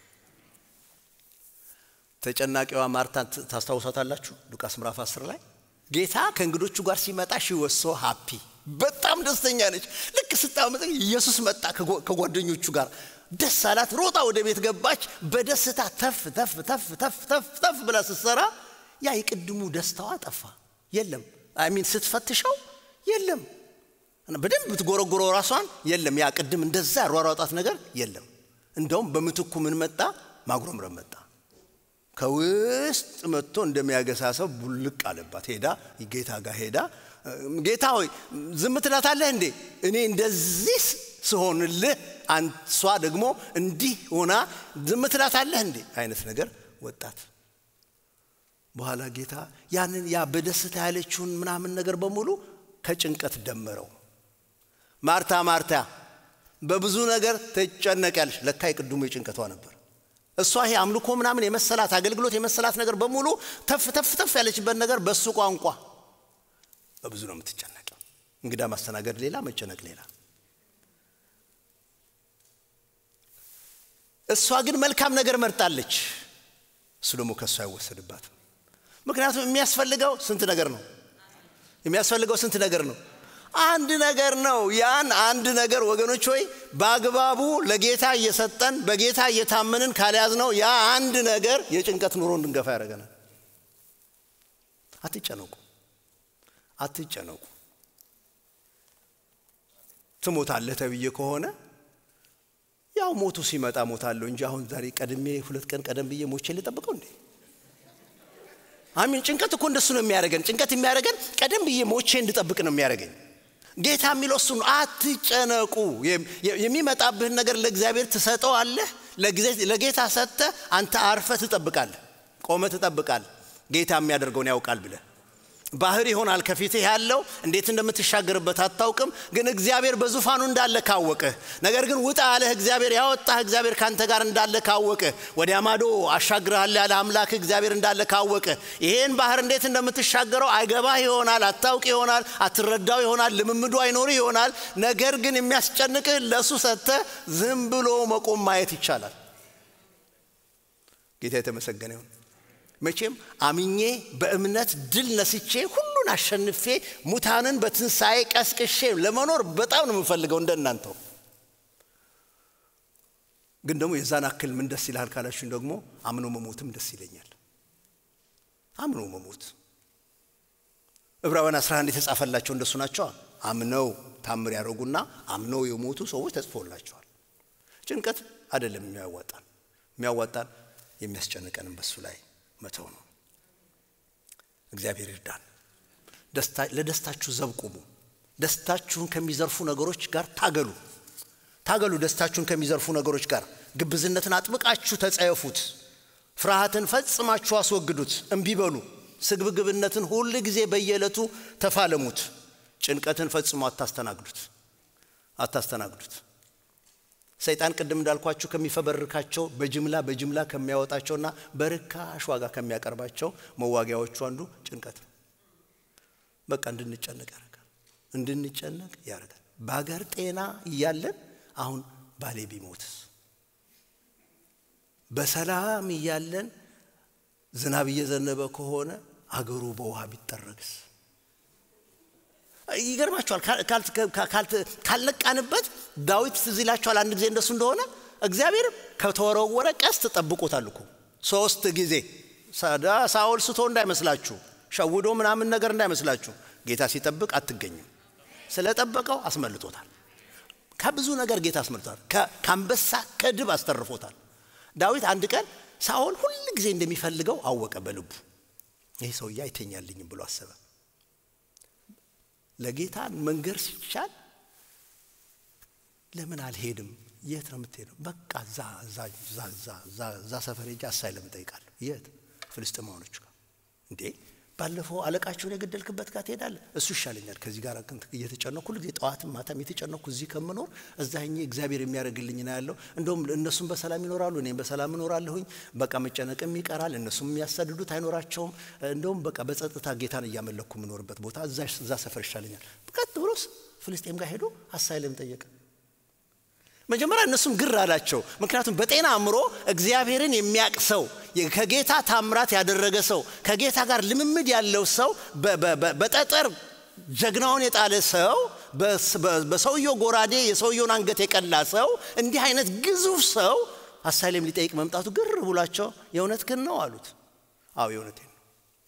ተጨናቂዋ ማርታን ታስታውሳታላችሁ? ሉቃስ ምዕራፍ 10 ላይ ጌታ ከእንግዶቹ ጋር ሲመጣ she was so happy በጣም ደስተኛ ነች። ልክ ስታመጣ ኢየሱስ መጣ ከጓደኞቹ ጋር ደስ አላት። ሮጣ ወደ ቤት ገባች። በደስታ ተፍ ብላ ስትሰራ ያ የቅድሙ ደስታዋ ጠፋ። የለም ስትፈትሸው የለም። በደንብ ብትጎረጎሮ ራሷን የለም። ያ ቅድም እንደዛ ሯሯጣት ነገር የለም። እንደውም በምትኩ ምን መጣ? ማጉረምረም መጣ። ከውስጥ መጥቶ እንደሚያገሳሰው ቡልቅ አለባት። ሄዳ ጌታ ጋር ሄዳ ጌታ ሆይ ዝም ትላታለህ እንዴ? እኔ እንደዚህ ስሆንልህ አንሷ ደግሞ እንዲህ ሆና ዝም ትላታለህ እንዴ? አይነት ነገር ወጣት። በኋላ ጌታ ያንን ያ በደስታ ያለችውን ምናምን ነገር በሙሉ ከጭንቀት ደመረው። ማርታ ማርታ በብዙ ነገር ተጨነቀልሽ። ለካ የቅድሙ የጭንቀቷ ነበር። እሷ ይሄ አምልኮ ምናምን የመሰላት አገልግሎት የመሰላት ነገር በሙሉ ተፍ ያለችበት ነገር በሱ ቋንቋ በብዙ ነው የምትጨነቀው። እንግዳ ማስተናገድ ሌላ፣ መጨነቅ ሌላ። እሷ ግን መልካም ነገር መርጣለች። እሱ ደግሞ ከሷ አይወሰድባትም። ምክንያቱም የሚያስፈልገው ስንት ነገር ነው? አንድ ነገር ነው። ያን አንድ ነገር ወገኖች ሆይ በአግባቡ ለጌታ እየሰጠን በጌታ እየታመንን ካልያዝ ነው ያ አንድ ነገር የጭንቀት ኑሮ እንድንገፋ ያደርገናል። አትጨነቁ። ትሞታለህ ተብዬ ከሆነ ያው ሞቱ ሲመጣ ሞታለሁ እንጂ አሁን ዛሬ ቀድሜ 2 ቀን ቀደም ብዬ ሞቼ ልጠብቀው እንዴ? ጭንቀት እኮ እንደሱ ነው የሚያደርገን። ጭንቀት የሚያደርገን ቀደም ብዬ ሞቼ እንድጠብቅ ነው የሚያደርገኝ። ጌታ የሚለው እሱ ነው። አትጨነቁ። የሚመጣብህን ነገር ለእግዚአብሔር ትሰጠዋለህ። ለጌታ ሰጥተህ አንተ አርፈህ ትጠብቃለህ። ቆመ ተጠብቃል ጌታ የሚያደርገውን ያውቃል ብለ ባህር ይሆናል ከፊትህ ያለው እንዴት እንደምትሻገርበት አታውቅም ግን እግዚአብሔር በዙፋኑ እንዳለ ካወቀ ነገር ግን ውጣ አለህ እግዚአብሔር ያወጣህ እግዚአብሔር ካንተ ጋር እንዳለ ካወቀ ወዲያ ማዶ አሻግርሃል ያለ አምላክ እግዚአብሔር እንዳለ ካወቀ ይሄን ባህር እንዴት እንደምትሻገረው አይገባህ ይሆናል አታውቅ ይሆናል አትረዳው ይሆናል ልምምዱ አይኖር ይሆናል ነገር ግን የሚያስጨንቅህ ለሱ ሰተ ዝም ብሎ መቆም ማየት ይቻላል ጌታ የተመሰገነ ይሁን መቼም አምኜ በእምነት ድል ነስቼ ሁሉን አሸንፌ ሙታንን በትንሳኤ ቀስቅሼ ለመኖር በጣም ነው የምፈልገው እንደናንተው ግን ደግሞ የዛን አክል ምን ደስ ይላል ካላችሁኝ ደግሞ አምኖ መሞትም ደስ ይለኛል አምኖ መሞት ዕብራውያን 11 የተጻፈላቸው እንደሱ ናቸው አምነው ታምር ያደርጉና አምነው የሞቱ ሰዎች ተጽፎላቸዋል ጭንቀት አይደለም የሚያዋጣን የሚያስጨንቀንም በሱ ላይ መተው ነው እግዚአብሔር ይርዳን ለደስታችሁ ዘብቁሙ ደስታችሁን ከሚዘርፉ ነገሮች ጋር ታገሉ ደስታችሁን ከሚዘርፉ ነገሮች ጋር ግብዝነትን አጥብቃችሁ ተጸየፉት ፍርሃትን ፈጽማችሁ አስወግዱት እንቢበሉ ስግብግብነትን ሁሉ ጊዜ በየለቱ ተፋለሙት ጭንቀትን ፈጽሞ አታስተናግዱት ሰይጣን ቀደም እንዳልኳችሁ ከሚፈበርካቸው በጅምላ ከሚያወጣቸውና በርካሽ ዋጋ ከሚያቀርባቸው መዋጊያዎቹ አንዱ ጭንቀት በቃ እንድንጨነቅ ያደርጋል ባገር ጤና ይያለን አሁን ባሌ ቢሞትስ በሰላም ይያለን ዝናብ እየዘነበ ከሆነ አገሩ በውሃ ቢጠረግስ ይገርማችኋል ካልነቃንበት ዳዊት ትዝላችኋል አንድ ጊዜ እንደሱ እንደሆነ እግዚአብሔር ከተወረወረ ቀስት ተጠብቆታልኩ 3 ጊዜ ሳኦል ስቶ እንዳይመስላችሁ ሸውዶ ምናምን ነገር እንዳይመስላችሁ ጌታ ሲጠብቅ አትገኙ ስለጠበቀው አስመልጦታል ከብዙ ነገር ጌታ አስመልጦታል ካንበሳ ከድብ አስተርፎታል ዳዊት አንድ ቀን ሳኦል ሁሉ ጊዜ እንደሚፈልገው አወቀ በልቡ ይሄ ሰው ያይተኛልኝ ብሎ አሰበ ለጌታ መንገር ሲቻል ለምን አልሄድም የት ነው የምትሄደው በቃ ዛ ሰፈሬጃ አሳይለም ጠይቃለሁ የት ፍልስጤማውያኖች ጋር እንዴ ባለፈው አለቃቸውን የገደልክበት ጋር ትሄዳለህ እሱ ይሻለኛል ከዚህ ጋር እየተጨነኩ ሁሉ ጊዜ ጠዋትም ማታም እየተጨነኩ እዚህ ከመኖር እዛኛ እግዚአብሔር የሚያደርግልኝ ነው ያለው እንደውም እነሱም በሰላም ይኖራሉ እኔም በሰላም እኖራለሁኝ በቃ መጨነቅም ይቀራል እነሱም የሚያሳድዱት አይኖራቸውም እንደውም በቃ በጸጥታ ጌታን እያመለኩ ምኖርበት ቦታ እዛ ሰፈር ይሻለኛል በቃ ብሎስ ፍልስጤም ጋር ሄዶ አሳይለም ጠየቀ መጀመሪያ እነሱም ግር አላቸው ምክንያቱም በጤና አምሮ እግዚአብሔርን የሚያቅሰው ከጌታ ታምራት ያደረገ ሰው ከጌታ ጋር ልምምድ ያለው ሰው በጠጠር ጀግናውን የጣለ ሰው በሰውየው ጎራዴ የሰውየውን አንገት የቀላ ሰው እንዲህ አይነት ግዙፍ ሰው አሳይለም ሊጠይቅ መምጣቱ ግር ብሏቸው የእውነት ግን ነው አሉት አዎ የእውነት ነው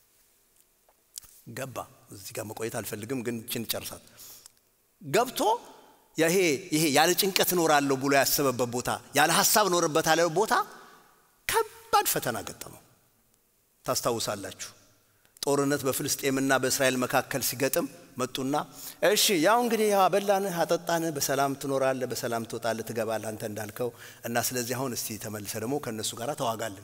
ገባ እዚህ ጋር መቆየት አልፈልግም ግን እቺን ጨርሳት ገብቶ ይሄ ያለ ጭንቀት ኖራለሁ ብሎ ያሰበበት ቦታ ያለ ሐሳብ ኖርበታል ቦታ ከባድ ፈተና ገጠመው ታስታውሳላችሁ ጦርነት በፍልስጤምና በእስራኤል መካከል ሲገጥም መጡና እሺ ያው እንግዲህ አበላንህ አጠጣንህ በሰላም ትኖራለህ በሰላም ትወጣለህ ትገባለህ አንተ እንዳልከው እና ስለዚህ አሁን እስቲ ተመልሰ ደግሞ ከነሱ ጋር ተዋጋልን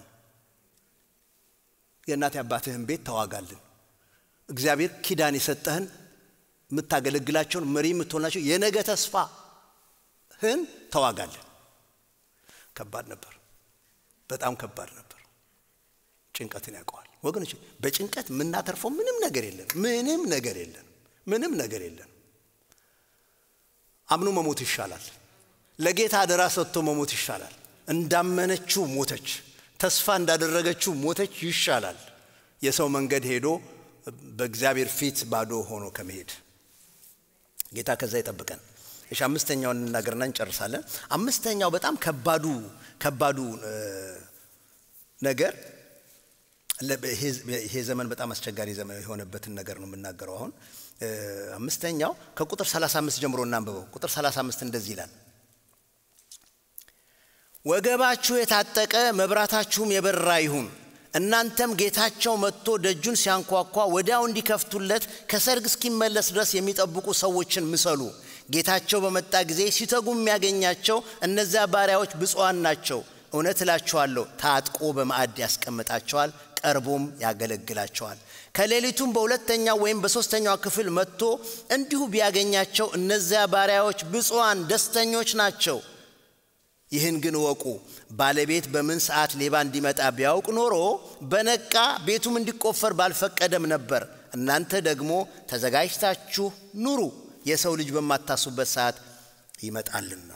የእናት አባትህን ቤት ተዋጋልን እግዚአብሔር ኪዳን የሰጠህን ምታገለግላቸው መሪ ምትሆናቸው የነገ ተስፋህን ተዋጋልን ከባድ ነበር በጣም ከባድ ነበር ጭንቀትን ያውቀዋል ወገኖች በጭንቀት ምናተርፈው ምንም ነገር የለም አምኖ መሞት ይሻላል ለጌታ አደራ ሰጥቶ መሞት ይሻላል እንዳመነችው ሞተች ተስፋ እንዳደረገችው ሞተች ይሻላል የሰው መንገድ ሄዶ በእግዚአብሔር ፊት ባዶ ሆኖ ከመሄድ ጌታ ከዛ ይጠብቀን እሺ አምስተኛውን እናገርና እንጨርሳለን አምስተኛው በጣም ከባዱ ነገር ይሄ ዘመን በጣም አስቸጋሪ ዘመን የሆነበትን ነገር ነው የምናገረው አሁን አምስተኛው ከቁጥር 35 ጀምሮ እናንብበው ቁጥር 35 እንደዚህ ይላል ወገባችሁ የታጠቀ መብራታችሁም የበራ ይሁን እናንተም ጌታቸው መጥቶ ደጁን ሲያንኳኳ ወዲያው እንዲከፍቱለት ከሰርግ እስኪመለስ ድረስ የሚጠብቁ ሰዎችን ምሰሉ ጌታቸው በመጣ ጊዜ ሲተጉ የሚያገኛቸው እነዚያ ባሪያዎች ብፁዓን ናቸው እውነት እላችኋለሁ ታጥቆ በማዕድ ያስቀምጣቸዋል ቀርቦም ያገለግላቸዋል። ከሌሊቱም በሁለተኛው ወይም በሶስተኛው ክፍል መጥቶ እንዲሁ ቢያገኛቸው እነዚያ ባሪያዎች ብፁዓን ደስተኞች ናቸው። ይህን ግን ወቁ፣ ባለቤት በምን ሰዓት ሌባ እንዲመጣ ቢያውቅ ኖሮ በነቃ ቤቱም እንዲቆፈር ባልፈቀደም ነበር። እናንተ ደግሞ ተዘጋጅታችሁ ኑሩ፣ የሰው ልጅ በማታስቡበት ሰዓት ይመጣልና።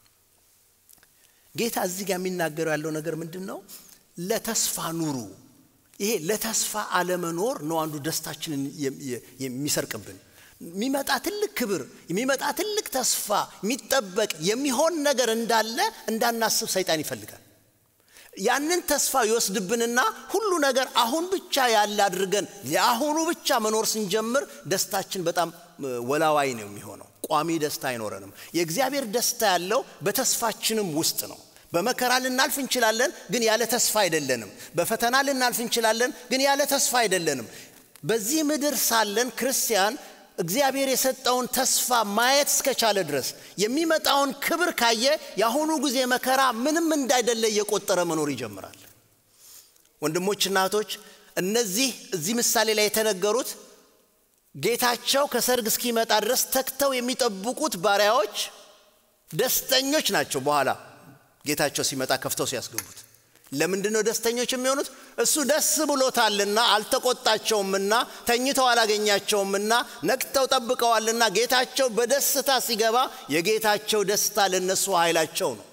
ጌታ እዚህ ጋር የሚናገረው ያለው ነገር ምንድነው? ለተስፋ ኑሩ። ይሄ ለተስፋ አለመኖር ነው አንዱ ደስታችንን የሚሰርቅብን። የሚመጣ ትልቅ ክብር፣ የሚመጣ ትልቅ ተስፋ፣ የሚጠበቅ የሚሆን ነገር እንዳለ እንዳናስብ ሰይጣን ይፈልጋል። ያንን ተስፋ ይወስድብንና ሁሉ ነገር አሁን ብቻ ያለ አድርገን ለአሁኑ ብቻ መኖር ስንጀምር ደስታችን በጣም ወላዋይ ነው የሚሆነው። ቋሚ ደስታ አይኖረንም። የእግዚአብሔር ደስታ ያለው በተስፋችንም ውስጥ ነው። በመከራ ልናልፍ እንችላለን፣ ግን ያለ ተስፋ አይደለንም። በፈተና ልናልፍ እንችላለን፣ ግን ያለ ተስፋ አይደለንም። በዚህ ምድር ሳለን ክርስቲያን እግዚአብሔር የሰጠውን ተስፋ ማየት እስከቻለ ድረስ የሚመጣውን ክብር ካየ ያሁኑ ጊዜ መከራ ምንም እንዳይደለ እየቆጠረ መኖር ይጀምራል። ወንድሞችና እህቶች እዚህ ምሳሌ ላይ የተነገሩት ጌታቸው ከሰርግ እስኪመጣ ድረስ ተክተው የሚጠብቁት ባሪያዎች ደስተኞች ናቸው። በኋላ ጌታቸው ሲመጣ ከፍተው ሲያስገቡት ለምንድነው ደስተኞች የሚሆኑት? እሱ ደስ ብሎታልና አልተቆጣቸውምና ተኝተው አላገኛቸውምና ነቅተው ጠብቀዋልና ጌታቸው በደስታ ሲገባ የጌታቸው ደስታ ለነሱ ኃይላቸው ነው።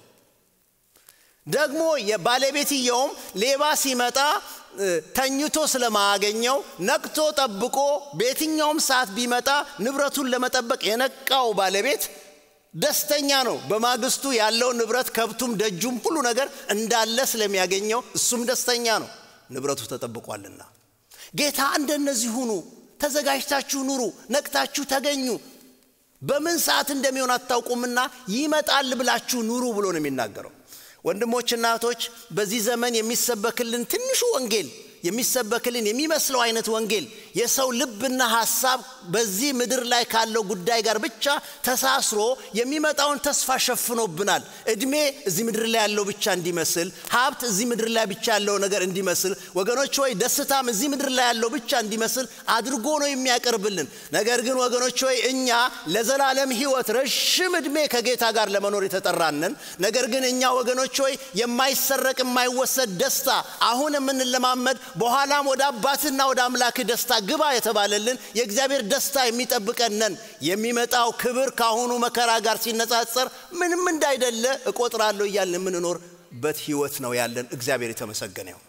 ደግሞ የባለቤትየውም ሌባ ሲመጣ ተኝቶ ስለማያገኘው ነቅቶ ጠብቆ በየትኛውም ሰዓት ቢመጣ ንብረቱን ለመጠበቅ የነቃው ባለቤት ደስተኛ ነው። በማግስቱ ያለው ንብረት ከብቱም ደጁም ሁሉ ነገር እንዳለ ስለሚያገኘው እሱም ደስተኛ ነው፣ ንብረቱ ተጠብቋልና። ጌታ እንደነዚህ ሁኑ፣ ተዘጋጅታችሁ ኑሩ፣ ነቅታችሁ ተገኙ፣ በምን ሰዓት እንደሚሆን አታውቁምና ይመጣል ብላችሁ ኑሩ ብሎ ነው የሚናገረው። ወንድሞችና እህቶች በዚህ ዘመን የሚሰበክልን ትንሹ ወንጌል የሚሰበክልን የሚመስለው አይነት ወንጌል የሰው ልብና ሐሳብ በዚህ ምድር ላይ ካለው ጉዳይ ጋር ብቻ ተሳስሮ የሚመጣውን ተስፋ ሸፍኖብናል። እድሜ እዚህ ምድር ላይ ያለው ብቻ እንዲመስል፣ ሀብት እዚህ ምድር ላይ ብቻ ያለው ነገር እንዲመስል፣ ወገኖች ሆይ ደስታም እዚህ ምድር ላይ ያለው ብቻ እንዲመስል አድርጎ ነው የሚያቀርብልን። ነገር ግን ወገኖች ሆይ እኛ ለዘላለም ሕይወት ረጅም እድሜ ከጌታ ጋር ለመኖር የተጠራነን፣ ነገር ግን እኛ ወገኖች ሆይ የማይሰረቅ የማይወሰድ ደስታ አሁን የምንለማመድ በኋላም ወደ አባትና ወደ አምላክ ደስታ ግባ የተባለልን የእግዚአብሔር ደስታ የሚጠብቀን ነን። የሚመጣው ክብር ካሁኑ መከራ ጋር ሲነጻጸር ምንም እንዳይደለ እቆጥራለሁ እያልን የምንኖርበት ሕይወት ነው ያለን። እግዚአብሔር የተመሰገነ ይሁን።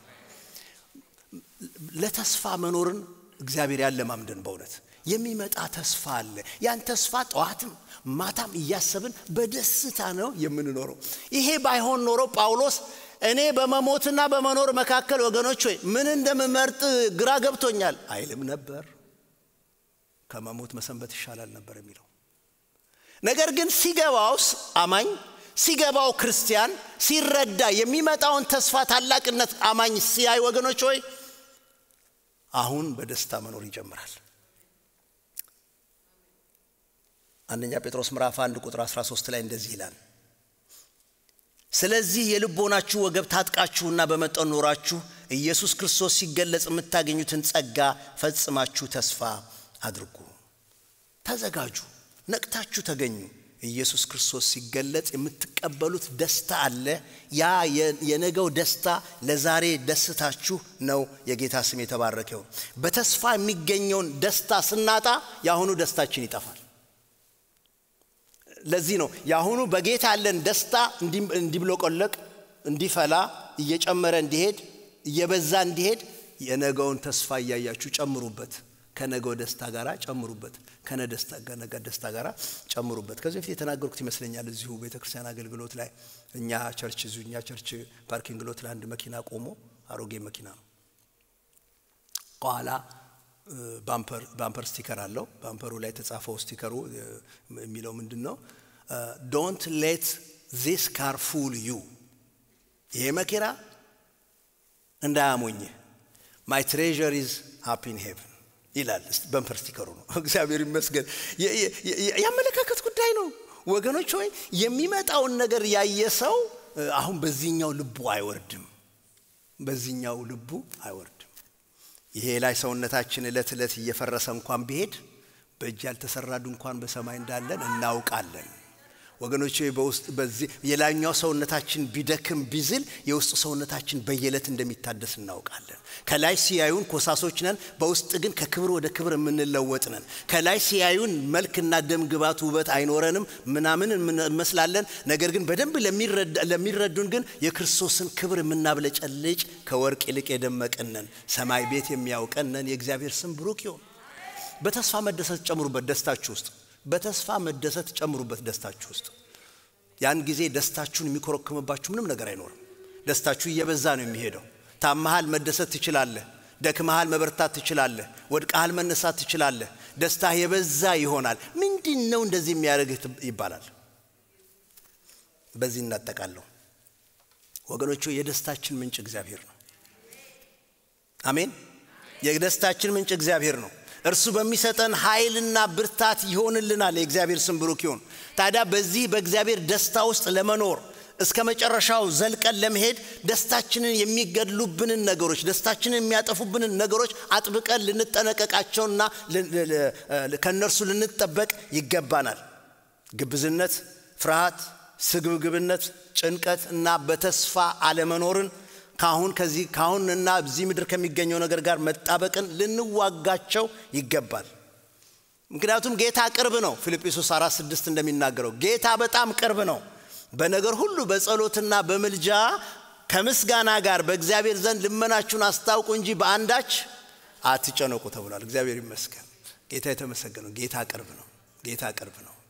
ለተስፋ መኖርን እግዚአብሔር ያለማምደን። በእውነት የሚመጣ ተስፋ አለ። ያን ተስፋ ጠዋትም ማታም እያሰብን በደስታ ነው የምንኖረው። ይሄ ባይሆን ኖሮ ጳውሎስ እኔ በመሞትና በመኖር መካከል ወገኖች ሆይ ምን እንደምመርጥ ግራ ገብቶኛል አይልም ነበር። ከመሞት መሰንበት ይሻላል ነበር የሚለው። ነገር ግን ሲገባውስ አማኝ ሲገባው ክርስቲያን ሲረዳ የሚመጣውን ተስፋ ታላቅነት አማኝ ሲያይ ወገኖች ሆይ አሁን በደስታ መኖር ይጀምራል። አንደኛ ጴጥሮስ ምዕራፍ 1 ቁጥር 13 ላይ እንደዚህ ይላል፣ ስለዚህ የልቦናችሁ ወገብ ታጥቃችሁና በመጠን ኖራችሁ ኢየሱስ ክርስቶስ ሲገለጽ የምታገኙትን ጸጋ ፈጽማችሁ ተስፋ አድርጉ። ተዘጋጁ፣ ነቅታችሁ ተገኙ። ኢየሱስ ክርስቶስ ሲገለጽ የምትቀበሉት ደስታ አለ። ያ የነገው ደስታ ለዛሬ ደስታችሁ ነው። የጌታ ስም የተባረከ ይሁን። በተስፋ የሚገኘውን ደስታ ስናጣ ያሁኑ ደስታችን ይጠፋል። ለዚህ ነው ያሁኑ በጌታ ያለን ደስታ እንዲብሎቆለቅ እንዲፈላ እየጨመረ እንዲሄድ እየበዛ እንዲሄድ የነገውን ተስፋ ያያችሁ ጨምሩበት። ከነገው ደስታ ጋራ ጨምሩበት። ከነገ ደስታ ጋራ ጨምሩበት። ከዚህ በፊት የተናገርኩት ይመስለኛል እዚሁ ቤተክርስቲያን አገልግሎት ላይ እኛ ቸርች ፓርኪንግ ሎት ላይ አንድ መኪና ቆሞ አሮጌ መኪና ነው። ኋላ ባምፐር ስቲከር አለው። ባምፐሩ ላይ ተጻፈው ስቲከሩ የሚለው ምንድነው? Don't let this car fool you. ይሄ መኪና እንዳያሞኝ my treasure is up in heaven ይላል። ባምፐር ስቲከሩ ነው። እግዚአብሔር ይመስገን። ያመለካከት ጉዳይ ነው ወገኖች ሆይ። የሚመጣውን ነገር ያየ ሰው አሁን በዚህኛው ልቡ አይወርድም። ይሄ ላይ ሰውነታችን እለት እየፈረሰ እንኳን ቢሄድ በእጅ ያልተሰራ ድንኳን በሰማይ እንዳለን እናውቃለን። ወገኖቼ በውስጥ በዚህ የላኛው ሰውነታችን ቢደክም ቢዝል የውስጥ ሰውነታችን በየለት እንደሚታደስ እናውቃለን። ከላይ ሲያዩን ኮሳሶች ነን፣ በውስጥ ግን ከክብር ወደ ክብር የምንለወጥ ነን። ከላይ ሲያዩን መልክና ደም ግባት ውበት አይኖረንም ምናምን እንመስላለን። ነገር ግን በደንብ ለሚረዱን ግን የክርስቶስን ክብር የምናብለጨልጭ ከወርቅ ይልቅ የደመቅነን ሰማይ ቤት የሚያውቀነን የእግዚአብሔር ስም ብሩክ ይሁን። በተስፋ መደሰት ጨምሩበት ደስታችሁ ውስጥ። በተስፋ መደሰት ጨምሩበት ደስታችሁ ውስጥ። ያን ጊዜ ደስታችሁን የሚኮረክምባችሁ ምንም ነገር አይኖርም። ደስታችሁ እየበዛ ነው የሚሄደው። ታመሃል መደሰት ትችላለህ፣ ደክመሃል መበርታት ትችላለህ፣ ወድቀሃል መነሳት ትችላለህ። ደስታህ የበዛ ይሆናል። ምንድነው እንደዚህ የሚያደርግ ይባላል። በዚህ እናጠቃለው ወገኖቹ የደስታችን ምንጭ እግዚአብሔር ነው። አሜን። የደስታችን ምንጭ እግዚአብሔር ነው። እርሱ በሚሰጠን ኃይልና ብርታት ይሆንልናል። የእግዚአብሔር ስም ብሩክ ይሁን። ታዲያ በዚህ በእግዚአብሔር ደስታ ውስጥ ለመኖር እስከ መጨረሻው ዘልቀን ለመሄድ ደስታችንን የሚገድሉብንን ነገሮች፣ ደስታችንን የሚያጠፉብንን ነገሮች አጥብቀን ልንጠነቀቃቸውና ከነርሱ ልንጠበቅ ይገባናል። ግብዝነት፣ ፍርሃት፣ ስግብግብነት፣ ጭንቀት እና በተስፋ አለመኖርን ካሁንና በዚህ ምድር ከሚገኘው ነገር ጋር መጣበቅን ልንዋጋቸው ይገባል። ምክንያቱም ጌታ ቅርብ ነው። ፊልጵስዩስ 4:6 እንደሚናገረው ጌታ በጣም ቅርብ ነው። በነገር ሁሉ በጸሎትና በመልጃ ከምስጋና ጋር በእግዚአብሔር ዘንድ ልመናችሁን አስታውቁ እንጂ በአንዳች አትጨነቁ ተብሏል። እግዚአብሔር ይመስገን። ጌታ የተመሰገነው። ጌታ ቅርብ ነው። ጌታ ቅርብ ነው።